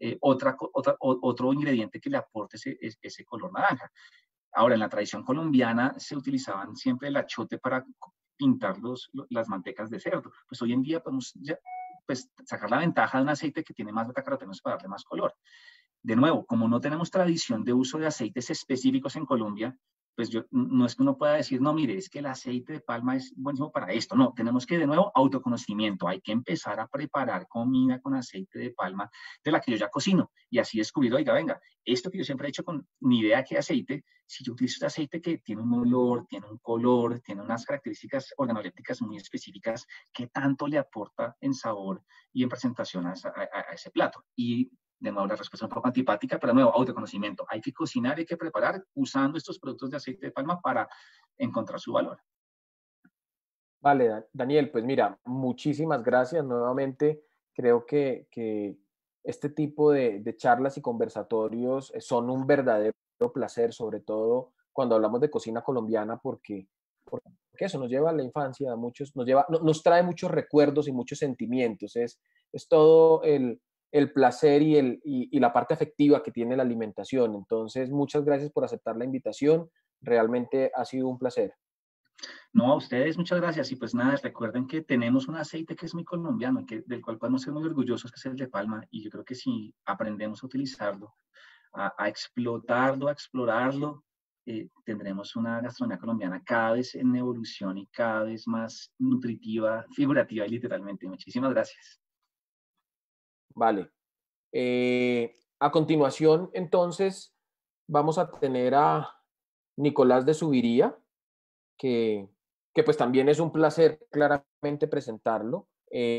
otro ingrediente que le aporte ese color naranja. Ahora, en la tradición colombiana se utilizaban siempre el achote para pintar las mantecas de cerdo. Pues hoy en día podemos pues, sacar la ventaja de un aceite que tiene más betacarotenos para darle más color. De nuevo, como no tenemos tradición de uso de aceites específicos en Colombia, pues no es que uno pueda decir, no, mire, es que el aceite de palma es buenísimo para esto. No, tenemos que, de nuevo, autoconocimiento. Hay que empezar a preparar comida con aceite de palma de la que yo ya cocino y así descubrir, oiga, venga, esto que yo siempre he hecho con ni idea qué aceite, si yo utilizo este aceite que tiene un olor, tiene un color, tiene unas características organolépticas muy específicas, ¿qué tanto le aporta en sabor y en presentación a ese plato? Y de nuevo, la respuesta es un poco antipática, pero de nuevo, autoconocimiento. Hay que cocinar, hay que preparar usando estos productos de aceite de palma para encontrar su valor. Vale, Daniel, pues mira, muchísimas gracias nuevamente. Creo que este tipo de charlas y conversatorios son un verdadero placer, sobre todo cuando hablamos de cocina colombiana, porque eso nos lleva a la infancia, a muchos, nos trae muchos recuerdos y muchos sentimientos. Es todo el placer y la parte afectiva que tiene la alimentación. Entonces, muchas gracias por aceptar la invitación. Realmente ha sido un placer. No, a ustedes muchas gracias. Y pues nada, recuerden que tenemos un aceite que es muy colombiano, del cual podemos ser muy orgullosos, que es el de palma. Y yo creo que si aprendemos a utilizarlo, a explotarlo, a explorarlo, tendremos una gastronomía colombiana cada vez en evolución y cada vez más nutritiva, figurativa y literalmente. Muchísimas gracias. Vale. A continuación, entonces, vamos a tener a Nicolás de Subiría, que, que pues también es un placer claramente presentarlo.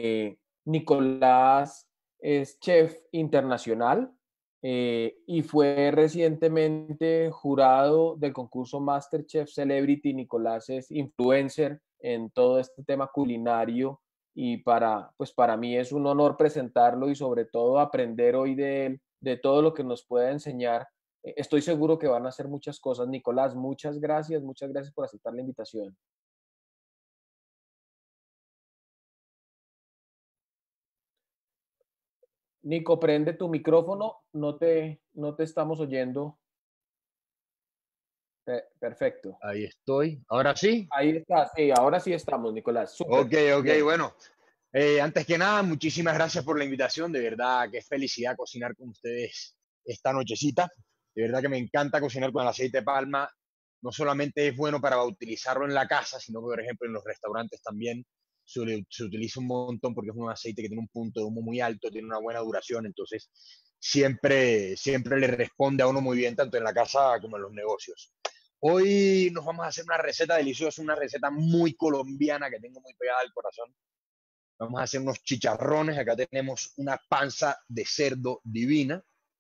Nicolás es chef internacional y fue recientemente jurado del concurso MasterChef Celebrity. Nicolás es influencer en todo este tema culinario y pues para mí es un honor presentarlo y sobre todo aprender hoy de él, de todo lo que nos pueda enseñar. Estoy seguro que van a hacer muchas cosas. Nicolás, muchas gracias por aceptar la invitación. Nico, prende tu micrófono, no te estamos oyendo. Perfecto. Ahí estoy. ¿Ahora sí? Ahí está, sí, ahora sí estamos, Nicolás. Súper. Ok, ok, Bien. bueno. Antes que nada, muchísimas gracias por la invitación. De verdad, qué felicidad cocinar con ustedes esta nochecita. De verdad que me encanta cocinar con el aceite de palma. No solamente es bueno para utilizarlo en la casa, sino que, por ejemplo, en los restaurantes también se utiliza un montón porque es un aceite que tiene un punto de humo muy alto, tiene una buena duración. Entonces, siempre le responde a uno muy bien, tanto en la casa como en los negocios. Hoy nos vamos a hacer una receta deliciosa, una receta muy colombiana que tengo muy pegada al corazón. Vamos a hacer unos chicharrones. Acá tenemos una panza de cerdo divina.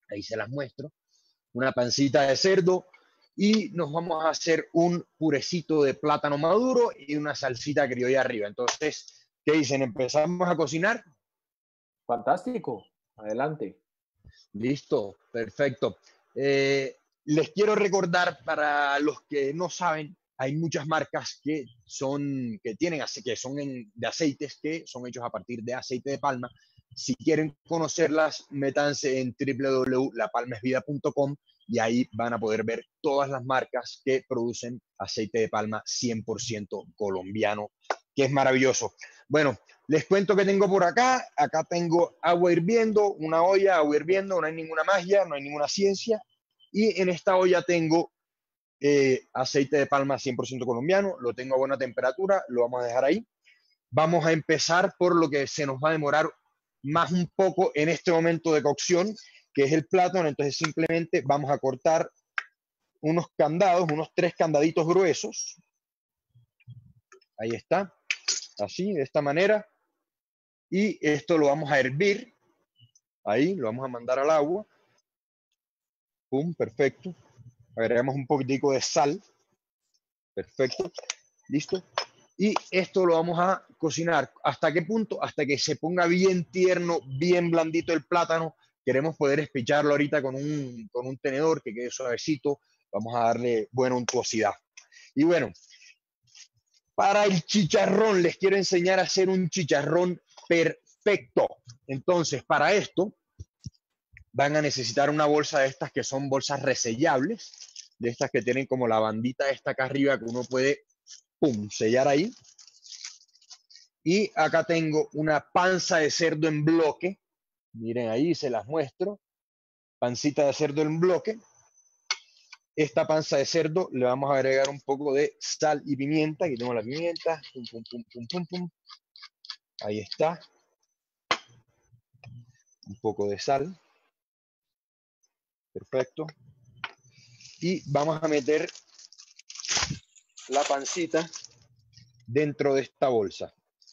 Ahí se las muestro. Una pancita de cerdo y nos vamos a hacer un purecito de plátano maduro y una salsita criolla arriba. Entonces, ¿qué dicen? ¿Empezamos a cocinar? Fantástico. Adelante. Listo, perfecto. Les quiero recordar, para los que no saben, hay muchas marcas que son de aceites que son hechos a partir de aceite de palma. Si quieren conocerlas, métanse en www.lapalmesvida.com y ahí van a poder ver todas las marcas que producen aceite de palma 100% colombiano, que es maravilloso. Bueno, les cuento que tengo por acá. Acá tengo agua hirviendo, una olla, agua hirviendo, no hay ninguna magia, no hay ninguna ciencia. Y en esta olla tengo aceite de palma 100% colombiano, lo tengo a buena temperatura, lo vamos a dejar ahí. Vamos a empezar por lo que se nos va a demorar más un poco en este momento de cocción, que es el plátano. Entonces simplemente vamos a cortar unos candados, unos 3 candaditos gruesos. Ahí está, así, de esta manera. Y esto lo vamos a hervir. Ahí, lo vamos a mandar al agua. Pum, perfecto. Agregamos un poquitico de sal. Perfecto. Listo. Y esto lo vamos a cocinar. ¿Hasta qué punto? Hasta que se ponga bien tierno, bien blandito el plátano. Queremos poder espicharlo ahorita con un tenedor que quede suavecito. Vamos a darle buena untuosidad. Y bueno, para el chicharrón, les quiero enseñar a hacer un chicharrón perfecto. Entonces, para esto, van a necesitar una bolsa de estas que son bolsas resellables, de estas que tienen como la bandita esta acá arriba que uno puede, pum, sellar ahí. Y acá tengo una panza de cerdo en bloque. Miren ahí, se las muestro. Pancita de cerdo en bloque. Esta panza de cerdo le vamos a agregar un poco de sal y pimienta. Aquí tengo la pimienta. Pum, pum, pum, pum, pum, pum. Ahí está. Un poco de sal. Perfecto. Y vamos a meter la pancita dentro de esta bolsa.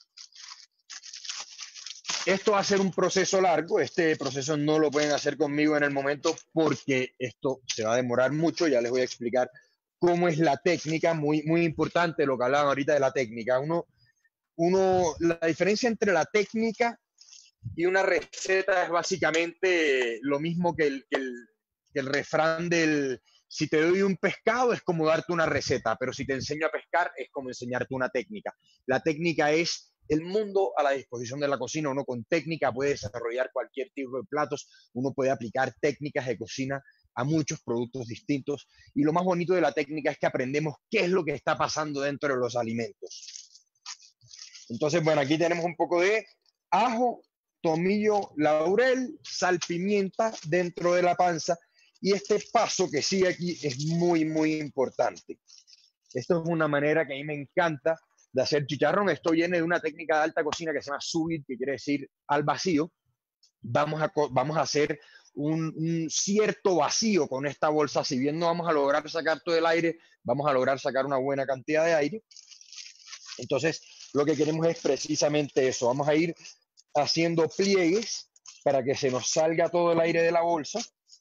Esto va a ser un proceso largo. Este proceso no lo pueden hacer conmigo en el momento porque esto se va a demorar mucho. Ya les voy a explicar cómo es la técnica. Muy, muy importante lo que hablaban ahorita de la técnica. La diferencia entre la técnica y una receta es básicamente lo mismo que el refrán del si te doy un pescado es como darte una receta, pero si te enseño a pescar es como enseñarte una técnica. La técnica es el mundo a la disposición de la cocina. Uno con técnica puede desarrollar cualquier tipo de platos, uno puede aplicar técnicas de cocina a muchos productos distintos, y lo más bonito de la técnica es que aprendemos qué es lo que está pasando dentro de los alimentos. Entonces, bueno, aquí tenemos un poco de ajo, tomillo, laurel, sal, pimienta dentro de la panza. Y este paso que sigue aquí es muy, muy importante. Esto es una manera que a mí me encanta de hacer chicharrón. Esto viene de una técnica de alta cocina que se llama sous vide, que quiere decir al vacío. Vamos a hacer un cierto vacío con esta bolsa. Si bien no vamos a lograr sacar todo el aire, vamos a lograr sacar una buena cantidad de aire. Entonces, lo que queremos es precisamente eso. Vamos a ir haciendo pliegues para que se nos salga todo el aire de la bolsa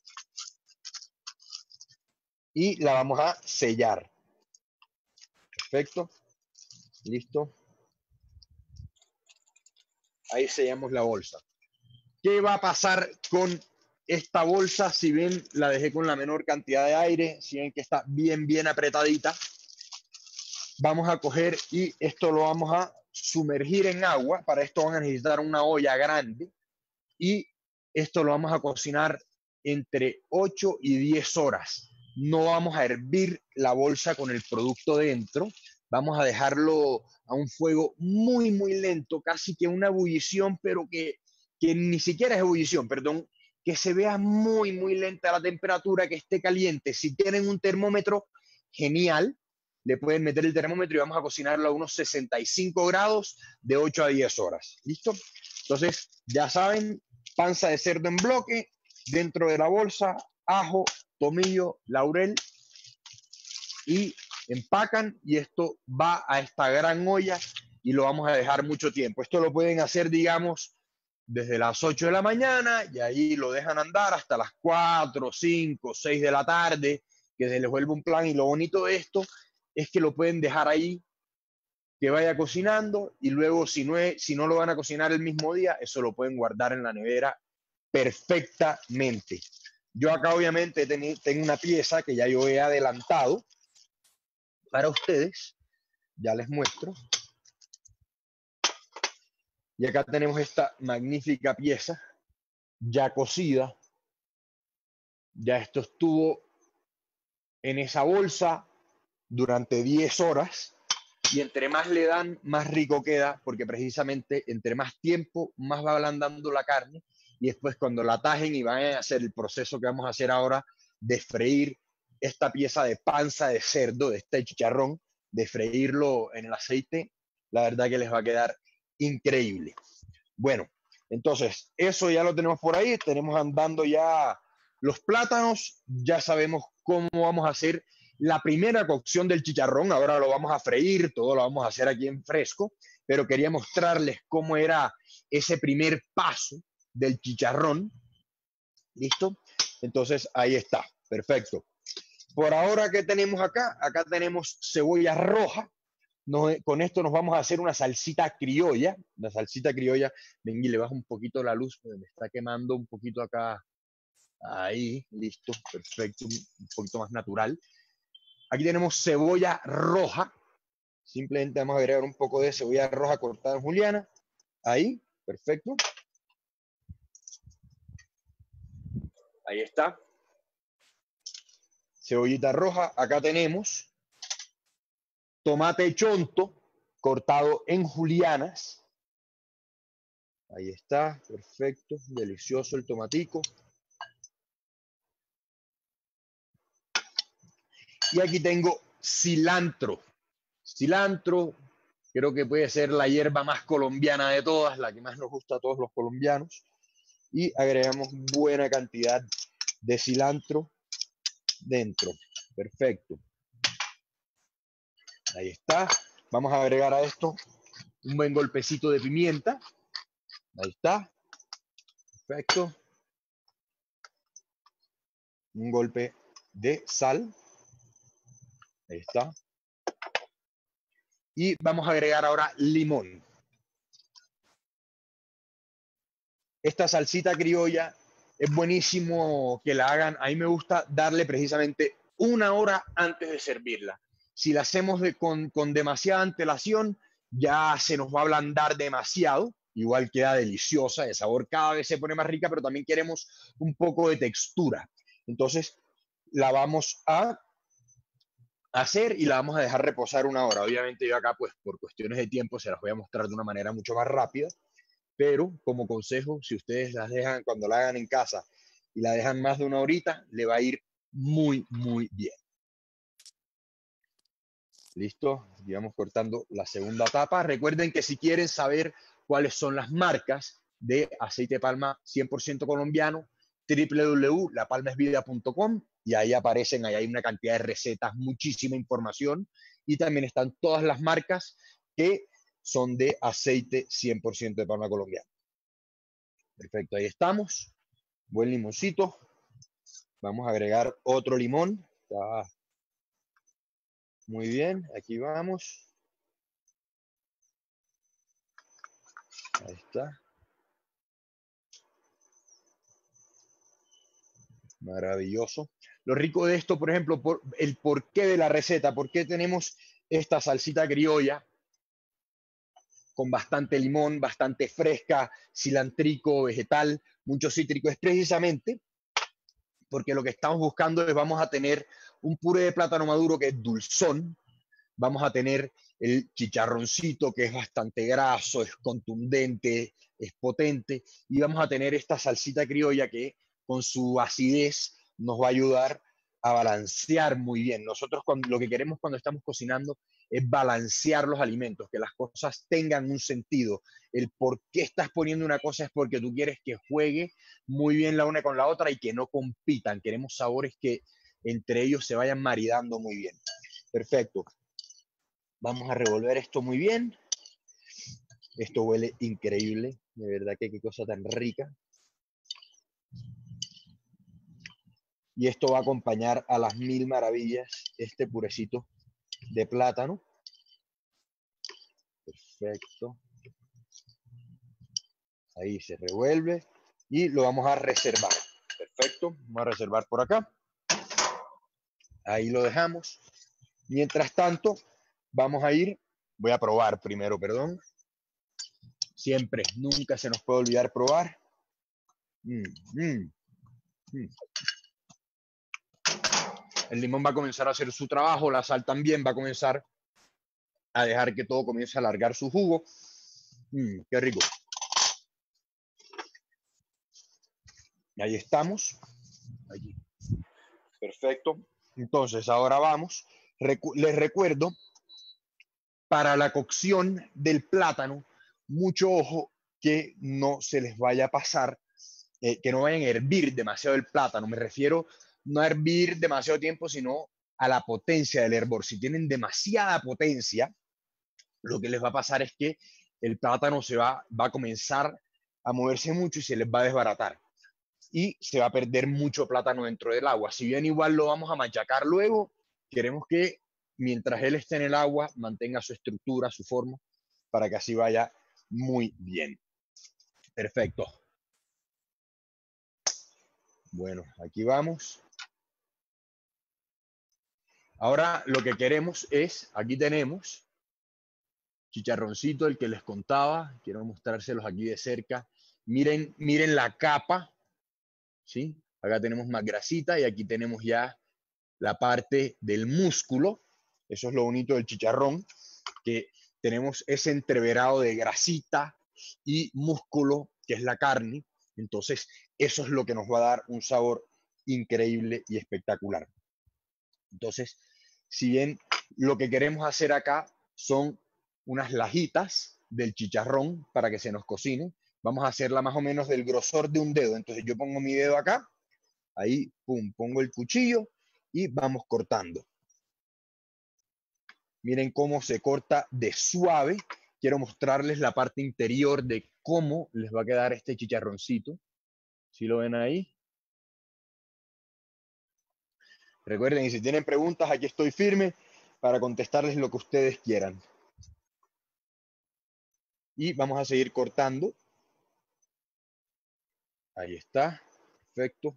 y la vamos a sellar. Perfecto. Listo. Ahí sellamos la bolsa. ¿Qué va a pasar con esta bolsa? Si ven, la dejé con la menor cantidad de aire. Si ven que está bien, bien apretadita. Vamos a coger y esto lo vamos a sumergir en agua. Para esto van a necesitar una olla grande. Y esto lo vamos a cocinar entre 8 y 10 horas. No vamos a hervir la bolsa con el producto dentro. Vamos a dejarlo a un fuego muy, muy lento, casi que una ebullición, pero que ni siquiera es ebullición, perdón, que se vea muy, muy lenta la temperatura, que esté caliente. Si tienen un termómetro, genial, le pueden meter el termómetro y vamos a cocinarlo a unos 65 grados de 8 a 10 horas. ¿Listo? Entonces, ya saben, panza de cerdo en bloque, dentro de la bolsa, ajo, tomillo, laurel, y empacan, y esto va a esta gran olla y lo vamos a dejar mucho tiempo. Esto lo pueden hacer, digamos, desde las 8 de la mañana y ahí lo dejan andar hasta las 4, 5, 6 de la tarde, que se les vuelve un plan. Y lo bonito de esto es que lo pueden dejar ahí, que vaya cocinando, y luego si no lo van a cocinar el mismo día, eso lo pueden guardar en la nevera perfectamente. Yo acá obviamente tengo una pieza que ya yo he adelantado para ustedes, ya les muestro. Y acá tenemos esta magnífica pieza ya cocida. Ya esto estuvo en esa bolsa durante 10 horas, y entre más le dan, más rico queda, porque precisamente entre más tiempo, más va ablandando la carne, y después cuando la tajen y van a hacer el proceso que vamos a hacer ahora de freír esta pieza de panza de cerdo, de este chicharrón, de freírlo en el aceite, la verdad que les va a quedar increíble. Bueno, entonces eso ya lo tenemos por ahí, tenemos andando ya los plátanos, ya sabemos cómo vamos a hacer la primera cocción del chicharrón. Ahora lo vamos a freír, todo lo vamos a hacer aquí en fresco, pero quería mostrarles cómo era ese primer paso del chicharrón. ¿Listo? Entonces ahí está, perfecto. Por ahora, ¿qué tenemos acá? Acá tenemos cebolla roja. Con esto nos vamos a hacer una salsita criolla. La salsita criolla, ven y le bajo un poquito la luz, porque me está quemando un poquito acá. Ahí, listo, perfecto, un poquito más natural. Aquí tenemos cebolla roja. Simplemente vamos a agregar un poco de cebolla roja cortada en juliana. Ahí, perfecto. Ahí está. Cebollita roja. Acá tenemos tomate chonto cortado en julianas. Ahí está, perfecto, delicioso el tomatico. Y aquí tengo cilantro. Cilantro, creo que puede ser la hierba más colombiana de todas, la que más nos gusta a todos los colombianos. Y agregamos buena cantidad de cilantro dentro. Perfecto. Ahí está. Vamos a agregar a esto un buen golpecito de pimienta. Ahí está. Perfecto. Un golpe de sal. Ahí está. Y vamos a agregar ahora limón. Esta salsita criolla es buenísimo que la hagan. A mí me gusta darle precisamente 1 hora antes de servirla. Si la hacemos con demasiada antelación, ya se nos va a ablandar demasiado. Igual queda deliciosa, de sabor cada vez se pone más rica, pero también queremos un poco de textura. Entonces la vamos a hacer y la vamos a dejar reposar 1 hora. Obviamente yo acá, pues por cuestiones de tiempo, se las voy a mostrar de una manera mucho más rápida, pero como consejo, si ustedes las dejan, cuando la hagan en casa y la dejan más de 1 horita, le va a ir muy, muy bien. Listo, y vamos cortando la segunda tapa. Recuerden que si quieren saber cuáles son las marcas de aceite de palma 100% colombiano, www.lapalmaesvida.com, y ahí aparecen, ahí hay una cantidad de recetas, muchísima información, y también están todas las marcas que son de aceite 100% de palma colombiano. Perfecto, ahí estamos. Buen limoncito. Vamos a agregar otro limón. Está muy bien, aquí vamos. Ahí está. Maravilloso. Lo rico de esto, por ejemplo, el porqué de la receta, por qué tenemos esta salsita criolla con bastante limón, bastante fresca, cilantrico, vegetal, mucho cítrico, es precisamente porque lo que estamos buscando es, vamos a tener un puré de plátano maduro que es dulzón, vamos a tener el chicharroncito que es bastante graso, es contundente, es potente, y vamos a tener esta salsita criolla que con su acidez nos va a ayudar a balancear muy bien. Nosotros lo que queremos cuando estamos cocinando es balancear los alimentos, que las cosas tengan un sentido. El por qué estás poniendo una cosa es porque tú quieres que juegue muy bien la una con la otra y que no compitan. Queremos sabores que entre ellos se vayan maridando muy bien. Perfecto. Vamos a revolver esto muy bien. Esto huele increíble, de verdad que qué cosa tan rica. Y esto va a acompañar a las mil maravillas este purecito de plátano. Perfecto. Ahí se revuelve y lo vamos a reservar. Perfecto. Vamos a reservar por acá. Ahí lo dejamos. Mientras tanto, vamos a ir. Voy a probar primero, perdón. Siempre, nunca se nos puede olvidar probar. El limón va a comenzar a hacer su trabajo, la sal también va a comenzar a dejar que todo comience a alargar su jugo. Qué rico. Ahí estamos. Allí. Perfecto. Entonces, ahora vamos. Les recuerdo, para la cocción del plátano, mucho ojo que no se les vaya a pasar, que no vayan a hervir demasiado el plátano. Me refiero no a hervir demasiado tiempo, sino a la potencia del hervor. Si tienen demasiada potencia, lo que les va a pasar es que el plátano va a comenzar a moverse mucho y se les va a desbaratar. Y se va a perder mucho plátano dentro del agua. Si bien igual lo vamos a machacar luego, queremos que mientras él esté en el agua mantenga su estructura, su forma, para que así vaya muy bien. Perfecto. Bueno, aquí vamos. Ahora lo que queremos es, aquí tenemos chicharroncito, el que les contaba. Quiero mostrárselos aquí de cerca. Miren, miren la capa, ¿sí? Acá tenemos más grasita y aquí tenemos ya la parte del músculo. Eso es lo bonito del chicharrón, que tenemos ese entreverado de grasita y músculo, que es la carne. Entonces, eso es lo que nos va a dar un sabor increíble y espectacular. Entonces, si bien lo que queremos hacer acá son unas lajitas del chicharrón para que se nos cocine, vamos a hacerla más o menos del grosor de un dedo. Entonces, yo pongo mi dedo acá, ahí, pum, pongo el cuchillo y vamos cortando. Miren cómo se corta de suave. Quiero mostrarles la parte interior de cómo les va a quedar este chicharroncito. ¿Sí lo ven ahí? Recuerden, y si tienen preguntas, aquí estoy firme para contestarles lo que ustedes quieran. Y vamos a seguir cortando. Ahí está. Perfecto.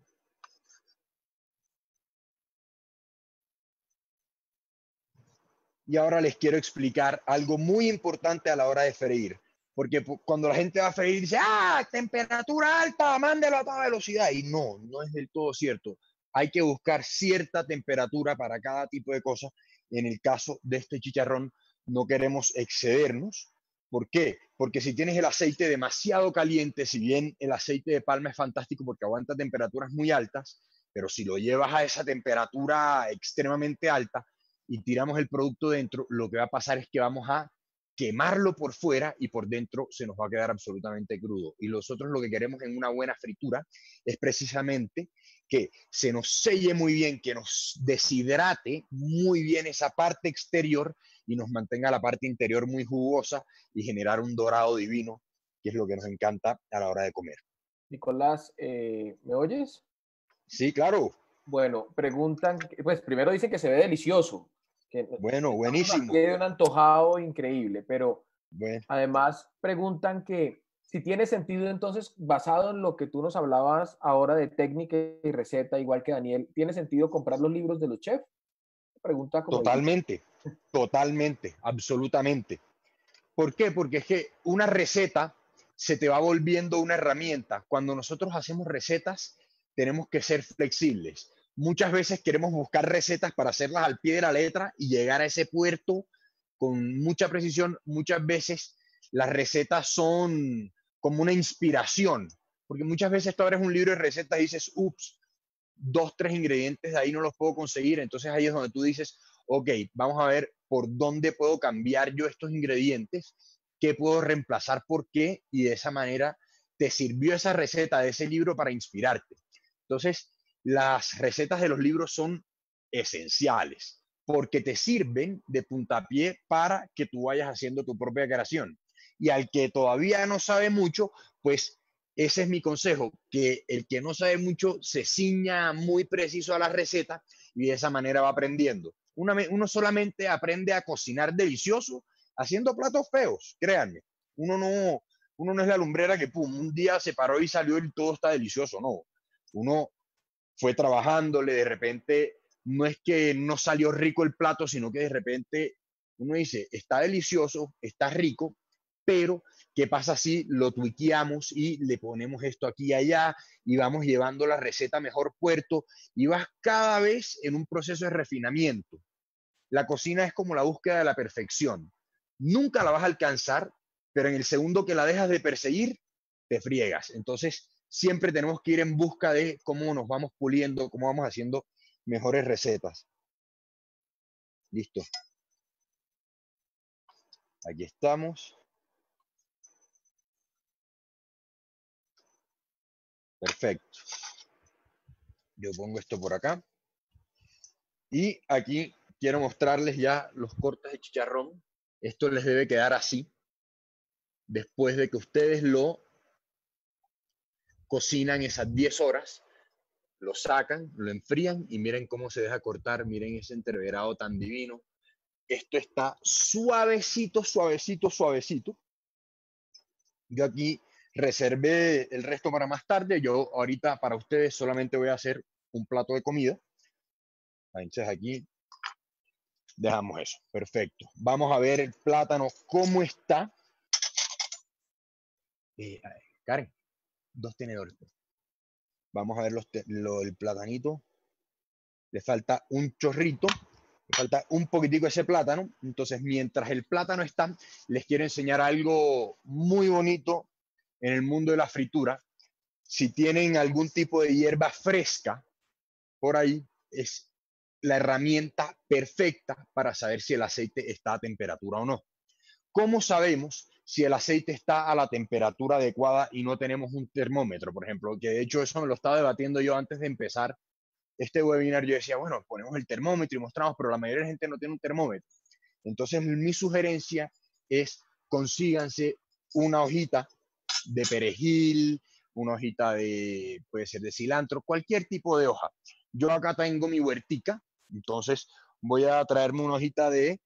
Y ahora les quiero explicar algo muy importante a la hora de freír. Porque cuando la gente va a freír dice, temperatura alta, mándelo a toda velocidad. Y no, no es del todo cierto. Hay que buscar cierta temperatura para cada tipo de cosa. En el caso de este chicharrón, no queremos excedernos. ¿Por qué? Porque si tienes el aceite demasiado caliente, si bien el aceite de palma es fantástico porque aguanta temperaturas muy altas, pero si lo llevas a esa temperatura extremadamente alta, y tiramos el producto dentro, lo que va a pasar es que vamos a quemarlo por fuera y por dentro se nos va a quedar absolutamente crudo. Y nosotros lo que queremos en una buena fritura es precisamente que se nos selle muy bien, que nos deshidrate muy bien esa parte exterior y nos mantenga la parte interior muy jugosa y generar un dorado divino, que es lo que nos encanta a la hora de comer. Nicolás, ¿me oyes? Sí, claro. Bueno, preguntan, pues primero dicen que se ve delicioso, que Bueno, estamos buenísimo. aquí de un antojado increíble, pero Bueno. además preguntan que si tiene sentido entonces, basado en lo que tú nos hablabas ahora de técnica y receta, igual que Daniel, ¿tiene sentido comprar los libros de los chefs? Pregunta como Totalmente, totalmente, absolutamente. ¿Por qué? Porque es que una receta se te va volviendo una herramienta. Cuando nosotros hacemos recetas, tenemos que ser flexibles. Muchas veces queremos buscar recetas para hacerlas al pie de la letra y llegar a ese puerto con mucha precisión. Muchas veces las recetas son como una inspiración, porque muchas veces tú abres un libro de recetas y dices, ups, 2, 3 ingredientes de ahí no los puedo conseguir. Entonces ahí es donde tú dices, ok, vamos a ver por dónde puedo cambiar yo estos ingredientes, qué puedo reemplazar por qué, y de esa manera te sirvió esa receta de ese libro para inspirarte. Entonces, las recetas de los libros son esenciales porque te sirven de puntapié para que tú vayas haciendo tu propia creación. Y al que todavía no sabe mucho, pues ese es mi consejo, que el que no sabe mucho se ciña muy preciso a la receta y de esa manera va aprendiendo. Uno solamente aprende a cocinar delicioso haciendo platos feos, créanme. Uno no es la lumbrera que pum, un día se paró y salió y todo está delicioso, no. Uno fue trabajándole, de repente no es que no salió rico el plato, sino que de repente uno dice, está delicioso, está rico, pero ¿qué pasa si lo tuiqueamos y le ponemos esto aquí y allá y vamos llevando la receta a mejor puerto y vas cada vez en un proceso de refinamiento? La cocina es como la búsqueda de la perfección. Nunca la vas a alcanzar, pero en el segundo que la dejas de perseguir, te friegas. Entonces, siempre tenemos que ir en busca de cómo nos vamos puliendo, cómo vamos haciendo mejores recetas. Listo. Aquí estamos. Perfecto. Yo pongo esto por acá. Y aquí quiero mostrarles ya los cortes de chicharrón. Esto les debe quedar así. Después de que ustedes lo cocinan esas 10 horas, lo sacan, lo enfrían y miren cómo se deja cortar. Miren ese entreverado tan divino. Esto está suavecito, suavecito, suavecito. Yo aquí reservé el resto para más tarde. Yo ahorita para ustedes solamente voy a hacer un plato de comida. Entonces aquí dejamos eso. Perfecto. Vamos a ver el plátano cómo está. Karen, 2 tenedores. Vamos a ver el platanito. Le falta un chorrito. Le falta un poquitico ese plátano. Entonces, mientras el plátano está, les quiero enseñar algo muy bonito en el mundo de la fritura. Si tienen algún tipo de hierba fresca por ahí, es la herramienta perfecta para saber si el aceite está a temperatura o no. ¿Cómo sabemos si el aceite está a la temperatura adecuada y no tenemos un termómetro, por ejemplo? Que de hecho eso me lo estaba debatiendo yo antes de empezar este webinar. Yo decía, bueno, ponemos el termómetro y mostramos, pero la mayoría de la gente no tiene un termómetro. Entonces mi sugerencia es consíganse una hojita de perejil, una hojita de, puede ser de cilantro, cualquier tipo de hoja. Yo acá tengo mi huertica, entonces voy a traerme una hojita de,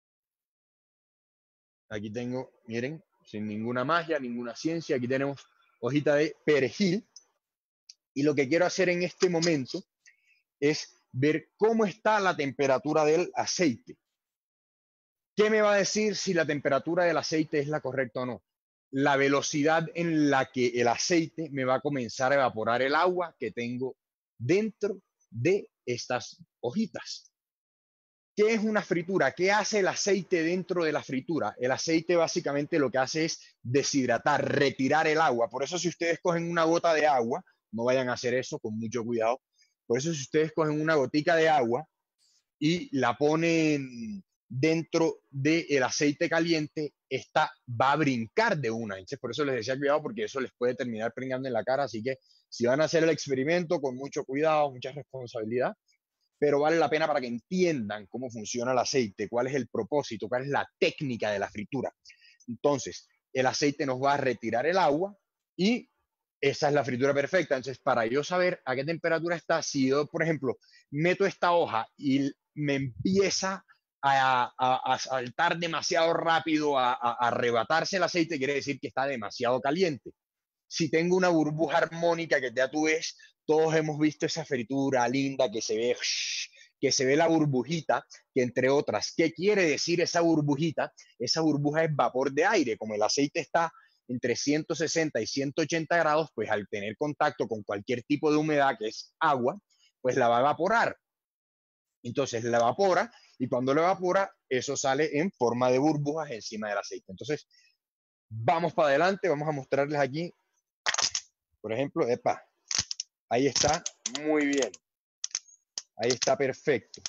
aquí tengo, miren, sin ninguna magia, ninguna ciencia, aquí tenemos hojita de perejil. Y lo que quiero hacer en este momento es ver cómo está la temperatura del aceite. ¿Qué me va a decir si la temperatura del aceite es la correcta o no? La velocidad en la que el aceite me va a comenzar a evaporar el agua que tengo dentro de estas hojitas. ¿Qué es una fritura? ¿Qué hace el aceite dentro de la fritura? El aceite básicamente lo que hace es deshidratar, retirar el agua. Por eso si ustedes cogen una gota de agua, no vayan a hacer eso, con mucho cuidado. Por eso si ustedes cogen una gotica de agua y la ponen dentro del aceite caliente, esta va a brincar de una. Entonces, por eso les decía cuidado, porque eso les puede terminar pringando en la cara. Así que si van a hacer el experimento, con mucho cuidado, mucha responsabilidad, pero vale la pena para que entiendan cómo funciona el aceite, cuál es el propósito, cuál es la técnica de la fritura. Entonces, el aceite nos va a retirar el agua y esa es la fritura perfecta. Entonces, para yo saber a qué temperatura está, si yo, por ejemplo, meto esta hoja y me empieza a saltar demasiado rápido, a arrebatarse el aceite, quiere decir que está demasiado caliente. Si tengo una burbuja armónica, que ya tú ves, todos hemos visto esa fritura linda que se ve la burbujita, que entre otras, ¿qué quiere decir esa burbujita? Esa burbuja es vapor de aire. Como el aceite está entre 160 y 180 grados, pues al tener contacto con cualquier tipo de humedad, que es agua, pues la va a evaporar. Entonces la evapora y cuando la evapora, eso sale en forma de burbujas encima del aceite. Entonces, vamos para adelante, vamos a mostrarles aquí, por ejemplo, epa, ahí está, muy bien. Ahí está perfecto.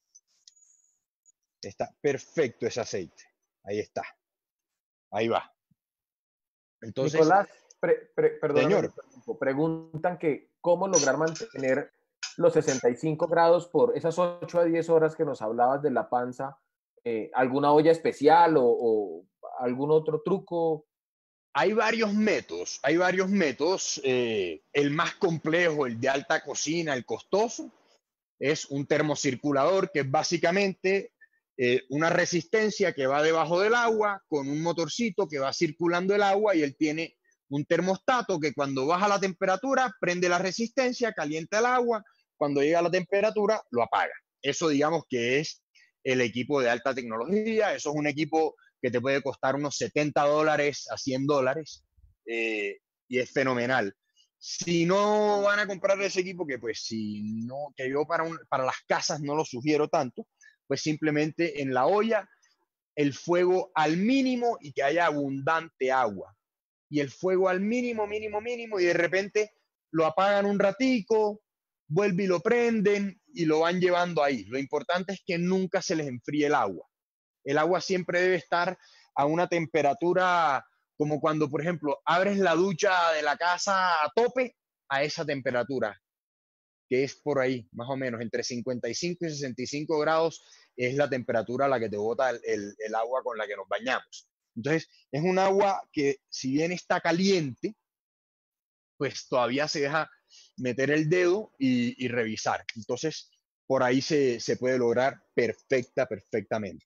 Está perfecto ese aceite. Ahí está. Ahí va. Entonces, Nicolás, perdóname, señor, preguntan que cómo lograr mantener los 65 grados por esas 8 a 10 horas que nos hablabas de la panza. ¿Alguna olla especial o ¿Algún otro truco? Hay varios métodos, hay varios métodos. El más complejo, el de alta cocina, el costoso, es un termocirculador, que es básicamente una resistencia que va debajo del agua con un motorcito que va circulando el agua, y él tiene un termostato que cuando baja la temperatura prende la resistencia, calienta el agua, cuando llega a la temperatura lo apaga. Eso digamos que es el equipo de alta tecnología. Eso es un equipo que te puede costar unos $70 a $100, y es fenomenal. Si no van a comprar ese equipo, que pues si no, que yo para las casas no lo sugiero tanto, pues simplemente en la olla el fuego al mínimo y que haya abundante agua. Y el fuego al mínimo, mínimo, mínimo, y de repente lo apagan un ratico, vuelve y lo prenden y lo van llevando ahí. Lo importante es que nunca se les enfríe el agua. El agua siempre debe estar a una temperatura como cuando, por ejemplo, abres la ducha de la casa a tope, a esa temperatura, que es por ahí, más o menos, entre 55 y 65 grados es la temperatura a la que te bota el agua con la que nos bañamos. Entonces, es un agua que, si bien está caliente, pues todavía se deja meter el dedo y revisar. Entonces, por ahí se puede lograr perfectamente.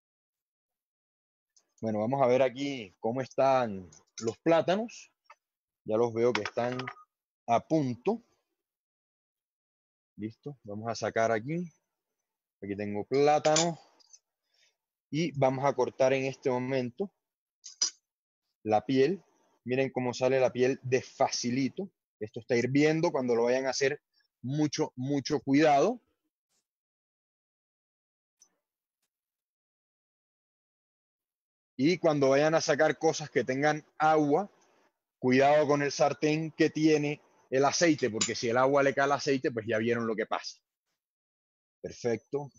Bueno, vamos a ver aquí cómo están los plátanos. Ya los veo que están a punto. Listo, vamos a sacar aquí. Aquí tengo plátano. Y vamos a cortar en este momento la piel. Miren cómo sale la piel de facilito. Esto está hirviendo. Cuando lo vayan a hacer, mucho cuidado. Y cuando vayan a sacar cosas que tengan agua, cuidado con el sartén que tiene el aceite, porque si el agua le cae al aceite, pues ya vieron lo que pasa. Perfecto.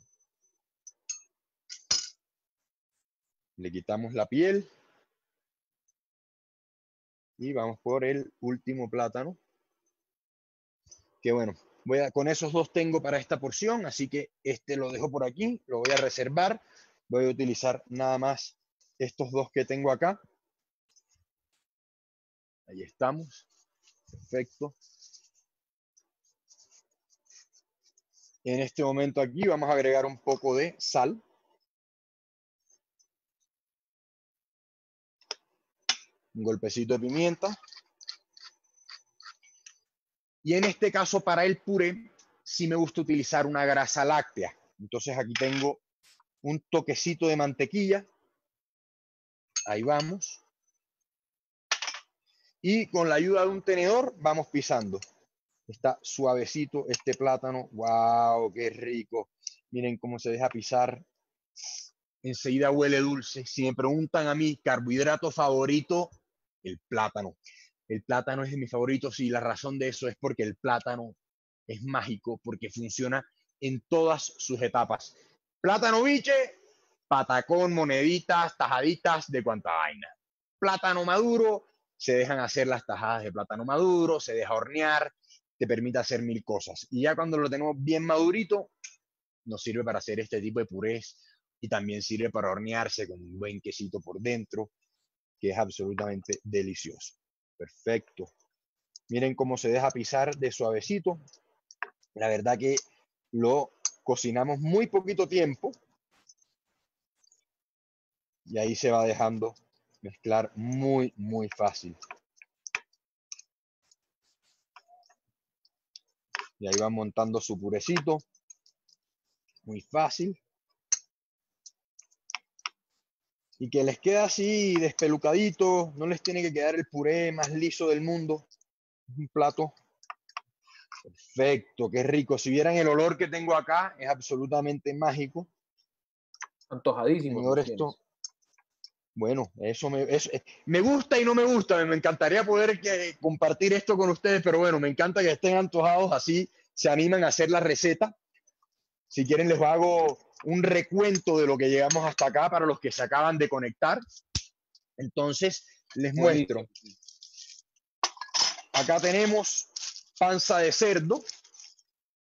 Le quitamos la piel. Y vamos por el último plátano. Que bueno, con esos dos tengo para esta porción, así que este lo dejo por aquí, lo voy a reservar. Voy a utilizar nada más estos dos que tengo acá. Ahí estamos. Perfecto. En este momento aquí vamos a agregar un poco de sal. Un golpecito de pimienta. Y en este caso, para el puré, sí me gusta utilizar una grasa láctea. Entonces aquí tengo un toquecito de mantequilla. Ahí vamos. Y con la ayuda de un tenedor vamos pisando. Está suavecito este plátano. ¡Wow! ¡Qué rico! Miren cómo se deja pisar. Enseguida huele dulce. Si me preguntan a mí, carbohidrato favorito, el plátano. El plátano es de mis favoritos, y la razón de eso es porque el plátano es mágico, porque funciona en todas sus etapas. Plátano biche, patacón, moneditas, tajaditas, de cuanta vaina. Plátano maduro, se dejan hacer las tajadas de plátano maduro, se deja hornear, te permite hacer mil cosas. Y ya cuando lo tenemos bien madurito, nos sirve para hacer este tipo de purés, y también sirve para hornearse con un buen quesito por dentro, que es absolutamente delicioso. Perfecto. Miren cómo se deja pisar de suavecito. La verdad que lo cocinamos muy poquito tiempo, y ahí se va dejando mezclar muy fácil. Y ahí van montando su purecito. Muy fácil. Y que les queda así despelucadito. No les tiene que quedar el puré más liso del mundo. Es un plato perfecto. Qué rico. Si vieran el olor que tengo acá, es absolutamente mágico. Antojadísimo. Señor, esto... Bueno, eso me gusta y no me gusta. Me encantaría poder compartir esto con ustedes, pero bueno, me encanta que estén antojados, así se animan a hacer la receta. Si quieren, les hago un recuento de lo que llegamos hasta acá para los que se acaban de conectar. Entonces, les muestro. Acá tenemos panza de cerdo.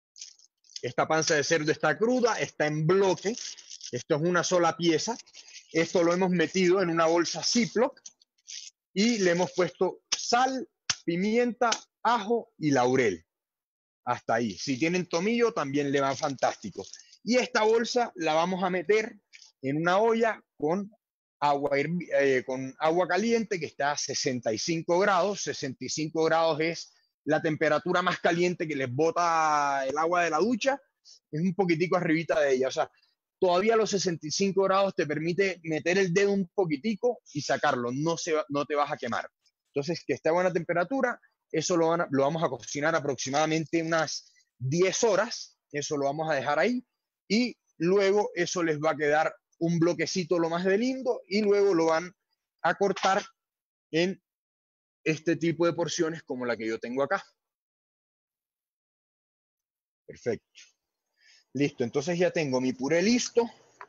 Esta panza de cerdo está cruda, está en bloque. Esto es una sola pieza. Esto lo hemos metido en una bolsa Ziploc y le hemos puesto sal, pimienta, ajo y laurel. Hasta ahí. Si tienen tomillo, también le va fantástico. Y esta bolsa la vamos a meter en una olla con con agua caliente que está a 65 grados. 65 grados es la temperatura más caliente que les bota el agua de la ducha. Es un poquitico arribita de ella. O sea, todavía los 65 grados te permite meter el dedo un poquitico y sacarlo. No te vas a quemar. Entonces, que esté a buena temperatura. Eso lo vamos a cocinar aproximadamente unas 10 horas. Eso lo vamos a dejar ahí. Y luego eso les va a quedar un bloquecito lo más de lindo. Y luego lo van a cortar en este tipo de porciones como la que yo tengo acá. Perfecto. Listo. Entonces ya tengo mi puré listo.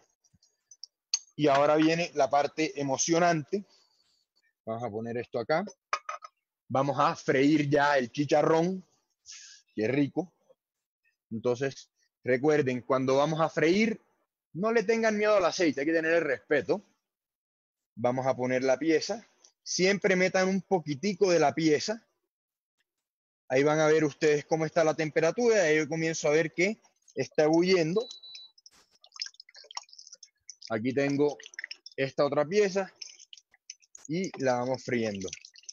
Y ahora viene la parte emocionante. Vamos a poner esto acá. Vamos a freír ya el chicharrón. Qué rico. Entonces, recuerden, cuando vamos a freír, no le tengan miedo al aceite, hay que tener el respeto. Vamos a poner la pieza. Siempre metan un poquitico de la pieza. Ahí van a ver ustedes cómo está la temperatura. Ahí yo comienzo a ver que está ebulliendo. Aquí tengo esta otra pieza y la vamos friendo.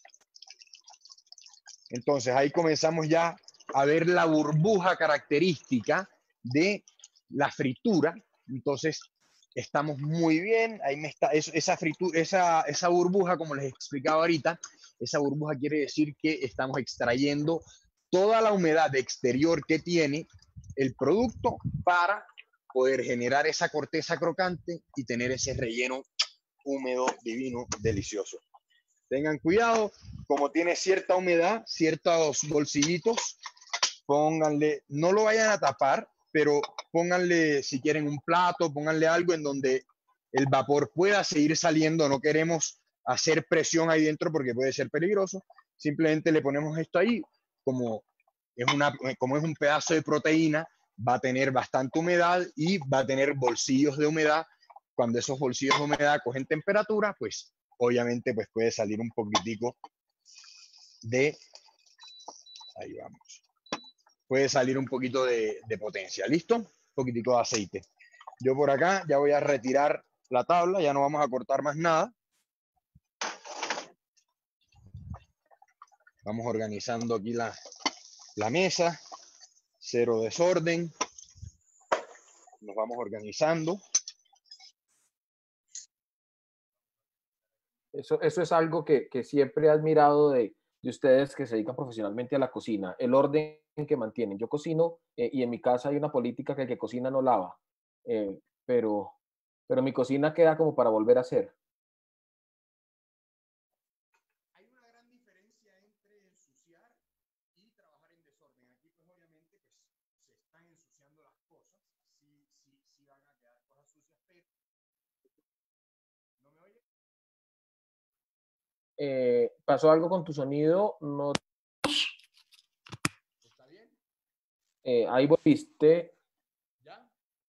Entonces ahí comenzamos ya a ver la burbuja característica de la fritura. Entonces estamos muy bien. Ahí me está esa fritura, esa burbuja, como les explicaba ahorita, esa burbuja quiere decir que estamos extrayendo toda la humedad exterior que tiene el producto para poder generar esa corteza crocante y tener ese relleno húmedo, divino, delicioso. Tengan cuidado, como tiene cierta humedad, ciertos bolsillitos, pónganle, no lo vayan a tapar, pero pónganle, si quieren, un plato, pónganle algo en donde el vapor pueda seguir saliendo. No queremos hacer presión ahí dentro porque puede ser peligroso. Simplemente le ponemos esto ahí, como es un pedazo de proteína, va a tener bastante humedad y va a tener bolsillos de humedad. Cuando esos bolsillos de humedad cogen temperatura, pues obviamente pues puede salir un poquitico de, ahí vamos, puede salir un poquito de potencia. ¿Listo? Un poquitico de aceite. Yo por acá ya voy a retirar la tabla, ya no vamos a cortar más nada. Vamos organizando aquí la mesa, cero desorden. Nos vamos organizando. Eso es algo que siempre he admirado de ustedes que se dedican profesionalmente a la cocina, el orden que mantienen. Yo cocino y en mi casa hay una política que el que cocina no lava, eh, pero, pero mi cocina queda como para volver a hacer. Hay una gran diferencia entre ensuciar y trabajar en desorden. Aquí pues obviamente pues se están ensuciando las cosas. Sí van a quedar cosas sucias, pero ¿no me oye? ¿Pasó algo con tu sonido? No, ¿Está bien? ahí volviste. ¿Ya?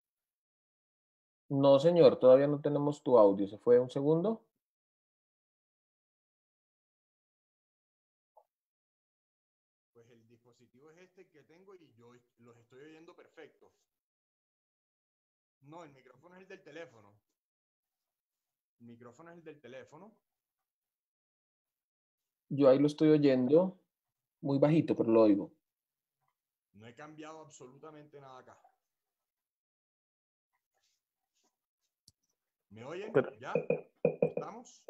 No, señor, todavía no tenemos tu audio. ¿Se fue un segundo? Pues el dispositivo es este que tengo y yo los estoy oyendo perfectos. No, el micrófono es el del teléfono. El micrófono es el del teléfono. Yo ahí lo estoy oyendo muy bajito, pero lo oigo. No he cambiado absolutamente nada acá. ¿Me oyen? Pero- ¿Ya? ¿Estamos?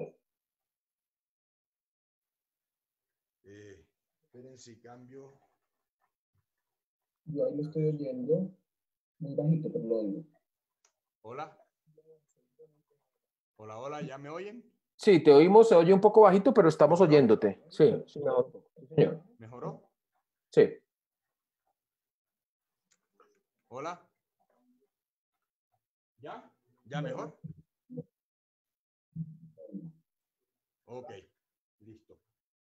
Esperen si cambio. Yo ahí lo estoy oyendo muy bajito, pero lo oigo. Hola. Hola, hola, ¿ya me oyen? Sí, te oímos, se oye un poco bajito, pero estamos ¿Mejoró? oyéndote. Sí, sí, mejor. Sí, señor. ¿Mejoró? Sí. Hola. ¿Ya? ¿Ya mejor? Ok, listo.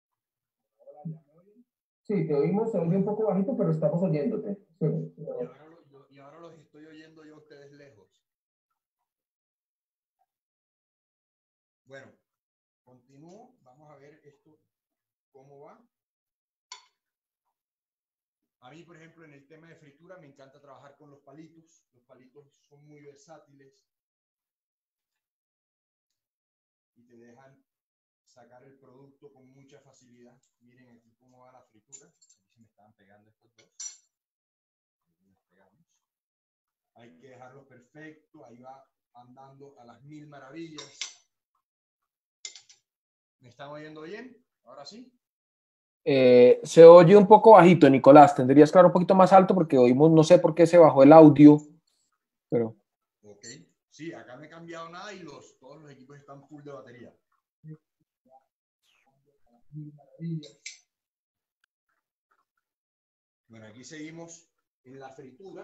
Sí, te oímos, se oye un poco bajito, pero estamos oyéndote. Sí. Y ahora los estoy oyendo yo a ustedes lejos. cómo va. A mí, por ejemplo, en el tema de fritura me encanta trabajar con los palitos. Los palitos son muy versátiles y te dejan sacar el producto con mucha facilidad. Miren aquí cómo va la fritura. Aquí se me estaban pegando estos dos. Hay que dejarlo perfecto. Ahí va andando a las 1000 maravillas. ¿Me están oyendo bien? Ahora sí. Se oye un poco bajito, Nicolás. Tendrías que hablar un poquito más alto porque oímos, no sé por qué se bajó el audio, pero... Ok. Sí, acá no he cambiado nada y todos los equipos están full de batería. Bueno, aquí seguimos en la fritura.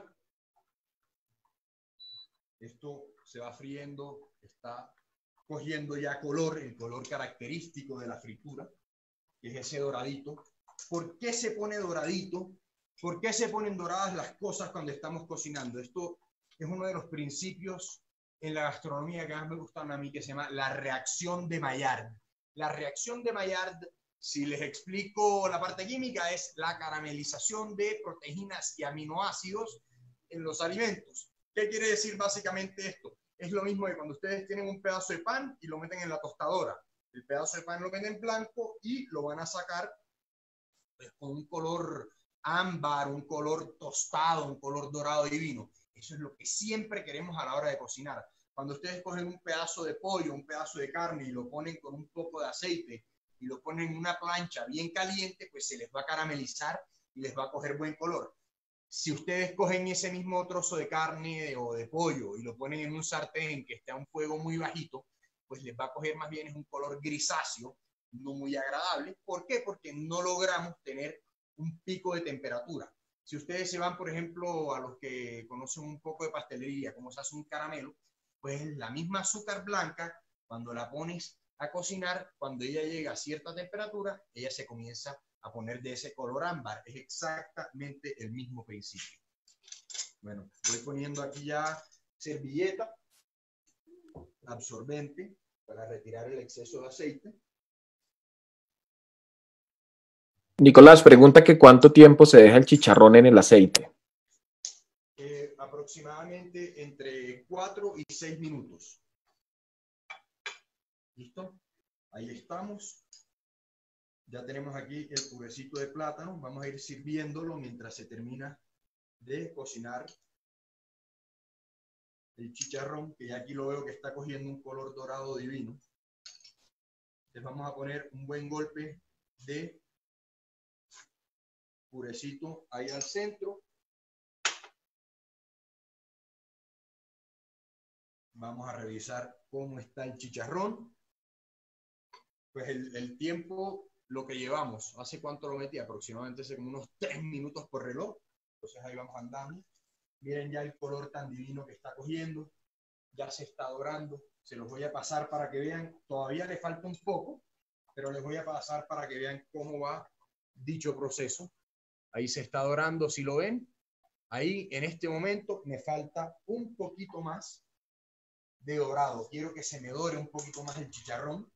Esto se va friendo, está cogiendo ya color, el color característico de la fritura, que es ese doradito. ¿Por qué se pone doradito? ¿Por qué se ponen doradas las cosas cuando estamos cocinando? Esto es uno de los principios en la gastronomía que más me gustan a mí, que se llama la reacción de Maillard. La reacción de Maillard, si les explico la parte química, es la caramelización de proteínas y aminoácidos en los alimentos. ¿Qué quiere decir básicamente esto? Es lo mismo que cuando ustedes tienen un pedazo de pan y lo meten en la tostadora. El pedazo de pan lo meten en blanco y lo van a sacar pues, con un color ámbar, un color tostado, un color dorado divino. Eso es lo que siempre queremos a la hora de cocinar. Cuando ustedes cogen un pedazo de pollo, un pedazo de carne y lo ponen con un poco de aceite y lo ponen en una plancha bien caliente, pues se les va a caramelizar y les va a coger buen color. Si ustedes cogen ese mismo trozo de carne o de pollo y lo ponen en un sartén que esté a un fuego muy bajito, pues les va a coger más bien es un color grisáceo, no muy agradable. ¿Por qué? Porque no logramos tener un pico de temperatura. Si ustedes se van, por ejemplo, a los que conocen un poco de pastelería, cómo se hace un caramelo, pues la misma azúcar blanca, cuando la pones a cocinar, cuando ella llega a cierta temperatura, ella se comienza a poner de ese color ámbar. Es exactamente el mismo principio. Bueno, voy poniendo aquí ya servilleta absorbente para retirar el exceso de aceite. Nicolás pregunta que cuánto tiempo se deja el chicharrón en el aceite. Aproximadamente entre 4 y 6 minutos. ¿Listo? Ahí estamos. Ya tenemos aquí el purecito de plátano. Vamos a ir sirviéndolo mientras se termina de cocinar el chicharrón, que ya aquí lo veo que está cogiendo un color dorado divino. Entonces vamos a poner un buen golpe de purecito ahí al centro. Vamos a revisar cómo está el chicharrón. Pues el tiempo, lo que llevamos, ¿hace cuánto lo metí? Aproximadamente hace como unos 3 minutos por reloj. Entonces ahí vamos andando. Miren ya el color tan divino que está cogiendo. Ya se está dorando. Se los voy a pasar para que vean. Todavía le falta un poco, pero les voy a pasar para que vean cómo va dicho proceso. Ahí se está dorando, si lo ven. Ahí en este momento me falta un poquito más de dorado. Quiero que se me dore un poquito más el chicharrón.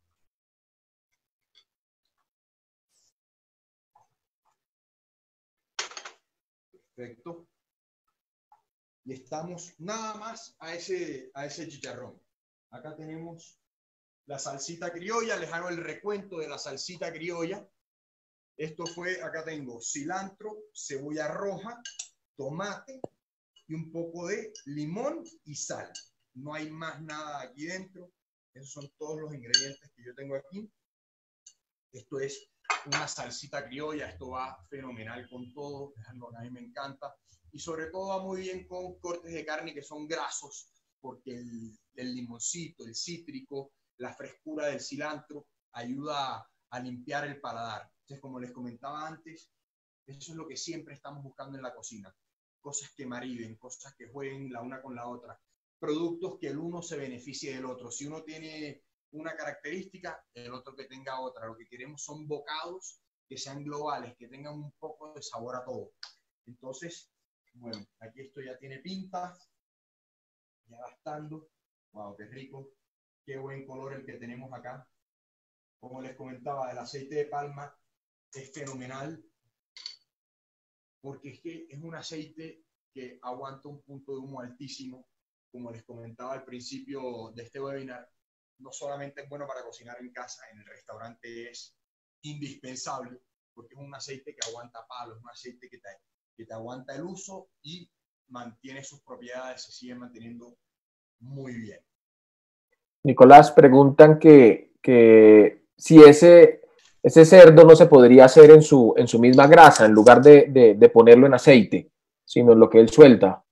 Perfecto. Y estamos nada más a ese chicharrón. Acá tenemos la salsita criolla. Les hago el recuento de la salsita criolla. Esto fue, acá tengo cilantro, cebolla roja, tomate y un poco de limón y sal. No hay más nada aquí dentro. Esos son todos los ingredientes que yo tengo aquí. Esto es una salsita criolla. Esto va fenomenal con todo. Es algo que a mí me encanta. Y sobre todo va muy bien con cortes de carne que son grasos, porque el limoncito, el cítrico, la frescura del cilantro ayuda a limpiar el paladar. Entonces, como les comentaba antes, eso es lo que siempre estamos buscando en la cocina. Cosas que mariden, cosas que jueguen la una con la otra. Productos que el uno se beneficie del otro. Si uno tiene una característica, el otro que tenga otra. Lo que queremos son bocados que sean globales, que tengan un poco de sabor a todo. Entonces, bueno, aquí esto ya tiene pinta. Ya bastando. Wow, qué rico. Qué buen color el que tenemos acá. Como les comentaba, el aceite de palma es fenomenal porque es que es un aceite que aguanta un punto de humo altísimo. Como les comentaba al principio de este webinar, no solamente es bueno para cocinar en casa, en el restaurante es indispensable porque es un aceite que aguanta palos, un aceite que te aguanta el uso y mantiene sus propiedades, se sigue manteniendo muy bien. Nicolás, preguntan que si ese cerdo no se podría hacer en su misma grasa, en lugar de ponerlo en aceite, sino en lo que él suelta.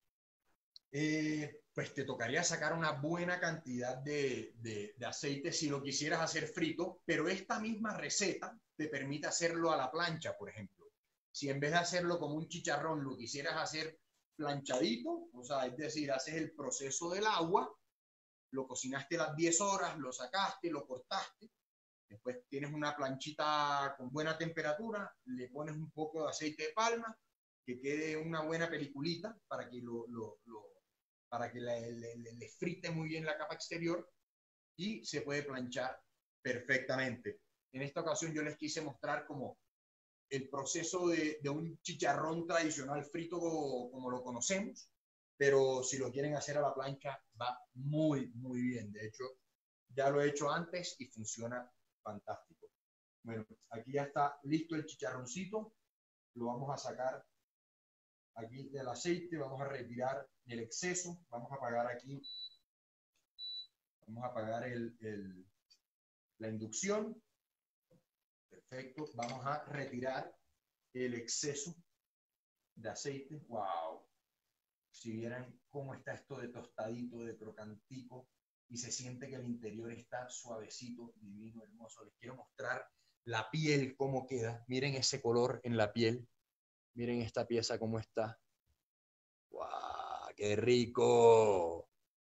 Pues te tocaría sacar una buena cantidad de aceite si lo quisieras hacer frito, pero esta misma receta te permite hacerlo a la plancha, por ejemplo. Si en vez de hacerlo como un chicharrón lo quisieras hacer planchadito, o sea, es decir, haces el proceso del agua, lo cocinaste las 10 horas, lo sacaste, lo cortaste, después tienes una planchita con buena temperatura, le pones un poco de aceite de palma, que quede una buena peliculita para que para que le frite muy bien la capa exterior y se puede planchar perfectamente. En esta ocasión yo les quise mostrar como el proceso de un chicharrón tradicional frito como lo conocemos, pero si lo quieren hacer a la plancha va muy, muy bien. De hecho, ya lo he hecho antes y funciona fantástico. Bueno, aquí ya está listo el chicharroncito. Lo vamos a sacar aquí del aceite, vamos a retirar el exceso, vamos a apagar aquí, vamos a apagar la inducción. Perfecto, vamos a retirar el exceso de aceite. Wow, si vieran cómo está esto de tostadito, de crocantico, y se siente que el interior está suavecito, divino, hermoso. Les quiero mostrar la piel cómo queda. Miren ese color en la piel. Miren esta pieza cómo está. ¡Wow! ¡Qué rico!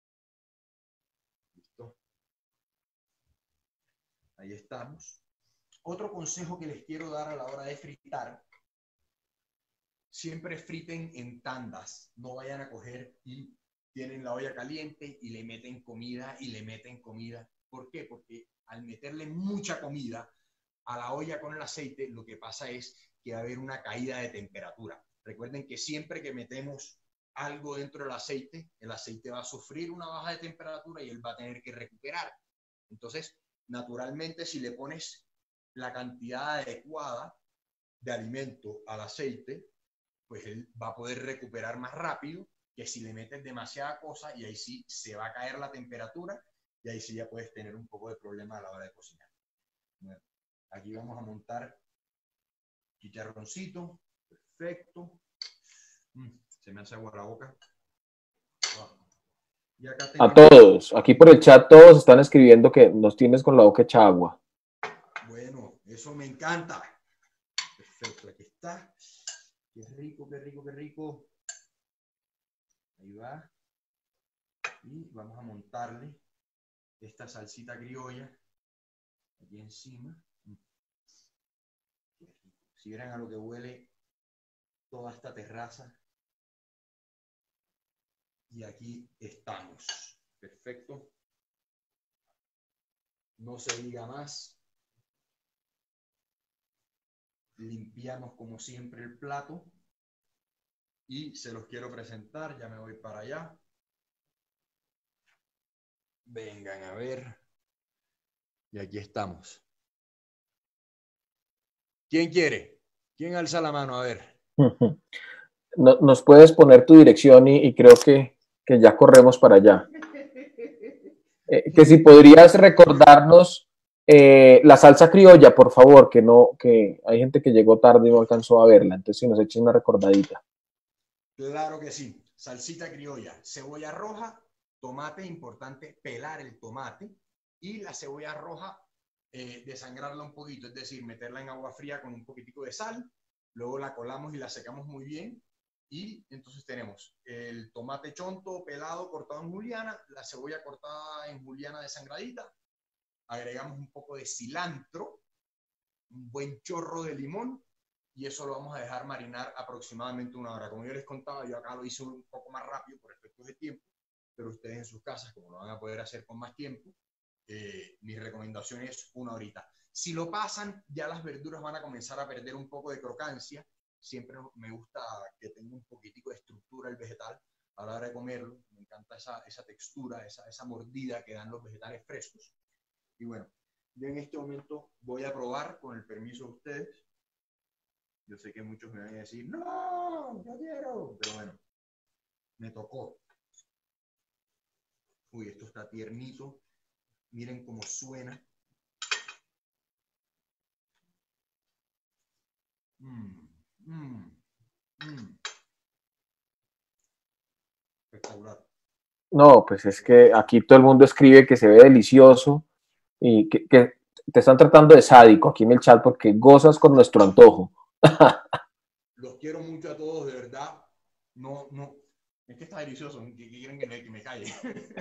¿Listo? Ahí estamos. Otro consejo que les quiero dar a la hora de fritar: siempre friten en tandas. No vayan a coger y tienen la olla caliente y le meten comida y le meten comida. ¿Por qué? Porque al meterle mucha comida a la olla con el aceite, lo que pasa es que va a haber una caída de temperatura. Recuerden que siempre que metemos algo dentro del aceite, el aceite va a sufrir una baja de temperatura y él va a tener que recuperar. Entonces, naturalmente, si le pones la cantidad adecuada de alimento al aceite, pues él va a poder recuperar más rápido que si le metes demasiada cosa y ahí sí se va a caer la temperatura y ahí sí ya puedes tener un poco de problema a la hora de cocinar. Bueno, aquí vamos a montar chicharroncito. Perfecto. Se me hace agua la boca. Wow. Y acá tenemos... A todos, aquí por el chat todos están escribiendo que nos tienes con la boca hecha agua. Bueno, eso me encanta. Perfecto, aquí está. Qué rico, qué rico, qué rico. Ahí va. Y vamos a montarle esta salsita criolla aquí encima. Si vieran a lo que huele toda esta terraza. Y aquí estamos. Perfecto. No se diga más. Limpiamos como siempre el plato. Y se los quiero presentar. Ya me voy para allá. Vengan a ver. Y aquí estamos. ¿Quién quiere? ¿Quién alza la mano? A ver. Nos puedes poner tu dirección y creo que ya corremos para allá. Que si podrías recordarnos la salsa criolla, por favor, que hay gente que llegó tarde y no alcanzó a verla. Entonces, si nos eches una recordadita. Claro que sí. Salsita criolla, cebolla roja, tomate, importante pelar el tomate, y la cebolla roja desangrarla un poquito, es decir, meterla en agua fría con un poquitico de sal, luego la colamos y la secamos muy bien, y entonces tenemos el tomate chonto pelado cortado en juliana, la cebolla cortada en juliana desangradita, agregamos un poco de cilantro, un buen chorro de limón, y eso lo vamos a dejar marinar aproximadamente 1 hora. Como yo les contaba, yo acá lo hice un poco más rápido por efectos de tiempo, pero ustedes en sus casas, como lo van a poder hacer con más tiempo, mi recomendación es 1 horita. Si lo pasan, ya las verduras van a comenzar a perder un poco de crocancia. Siempre me gusta que tenga un poquitico de estructura el vegetal a la hora de comerlo. Me encanta esa textura, esa mordida que dan los vegetales frescos. Y bueno, yo en este momento voy a probar, con el permiso de ustedes. Yo sé que muchos me van a decir, no, yo quiero, pero bueno, me tocó. Uy, esto está tiernito. Miren cómo suena. Espectacular. No, pues es que aquí todo el mundo escribe que se ve delicioso y que te están tratando de sádico aquí en el chat porque gozas con nuestro antojo. Los quiero mucho a todos, de verdad. No, es que está delicioso. ¿Qué quieren que me calle?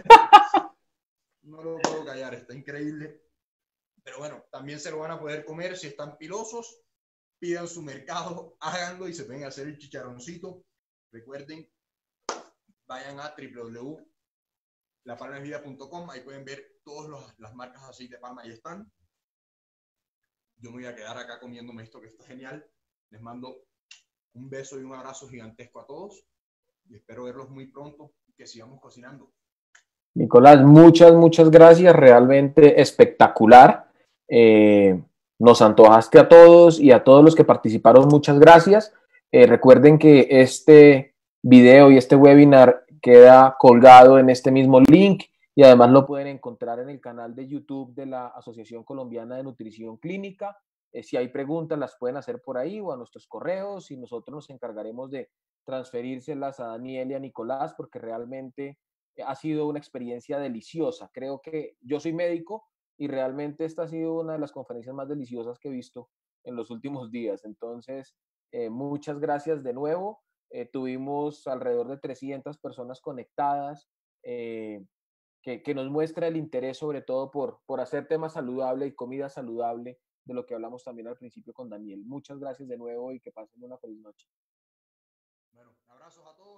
No lo puedo callar, está increíble. Pero bueno, también se lo van a poder comer si están pilosos. Pidan su mercado, háganlo y se pueden hacer el chicharroncito. Recuerden, vayan a www.lapalmavida.com. Ahí pueden ver todas las marcas de aceite de palma. Ahí están. Yo me voy a quedar acá comiéndome esto que está genial. Les mando un beso y un abrazo gigantesco a todos. Y espero verlos muy pronto y que sigamos cocinando. Nicolás, muchas gracias, realmente espectacular. Nos antojaste a todos y a todos los que participaron, muchas gracias. Recuerden que este video y este webinar queda colgado en este mismo link y además lo pueden encontrar en el canal de YouTube de la Asociación Colombiana de Nutrición Clínica. Si hay preguntas, las pueden hacer por ahí o a nuestros correos y nosotros nos encargaremos de transferírselas a Daniel y a Nicolás porque realmente ha sido una experiencia deliciosa. Creo que yo soy médico y realmente esta ha sido una de las conferencias más deliciosas que he visto en los últimos días. Entonces, muchas gracias de nuevo. Tuvimos alrededor de 300 personas conectadas, que nos muestra el interés sobre todo por hacer temas saludables y comida saludable, de lo que hablamos también al principio con Daniel. Muchas gracias de nuevo y que pasen una feliz noche. Bueno, abrazos a todos.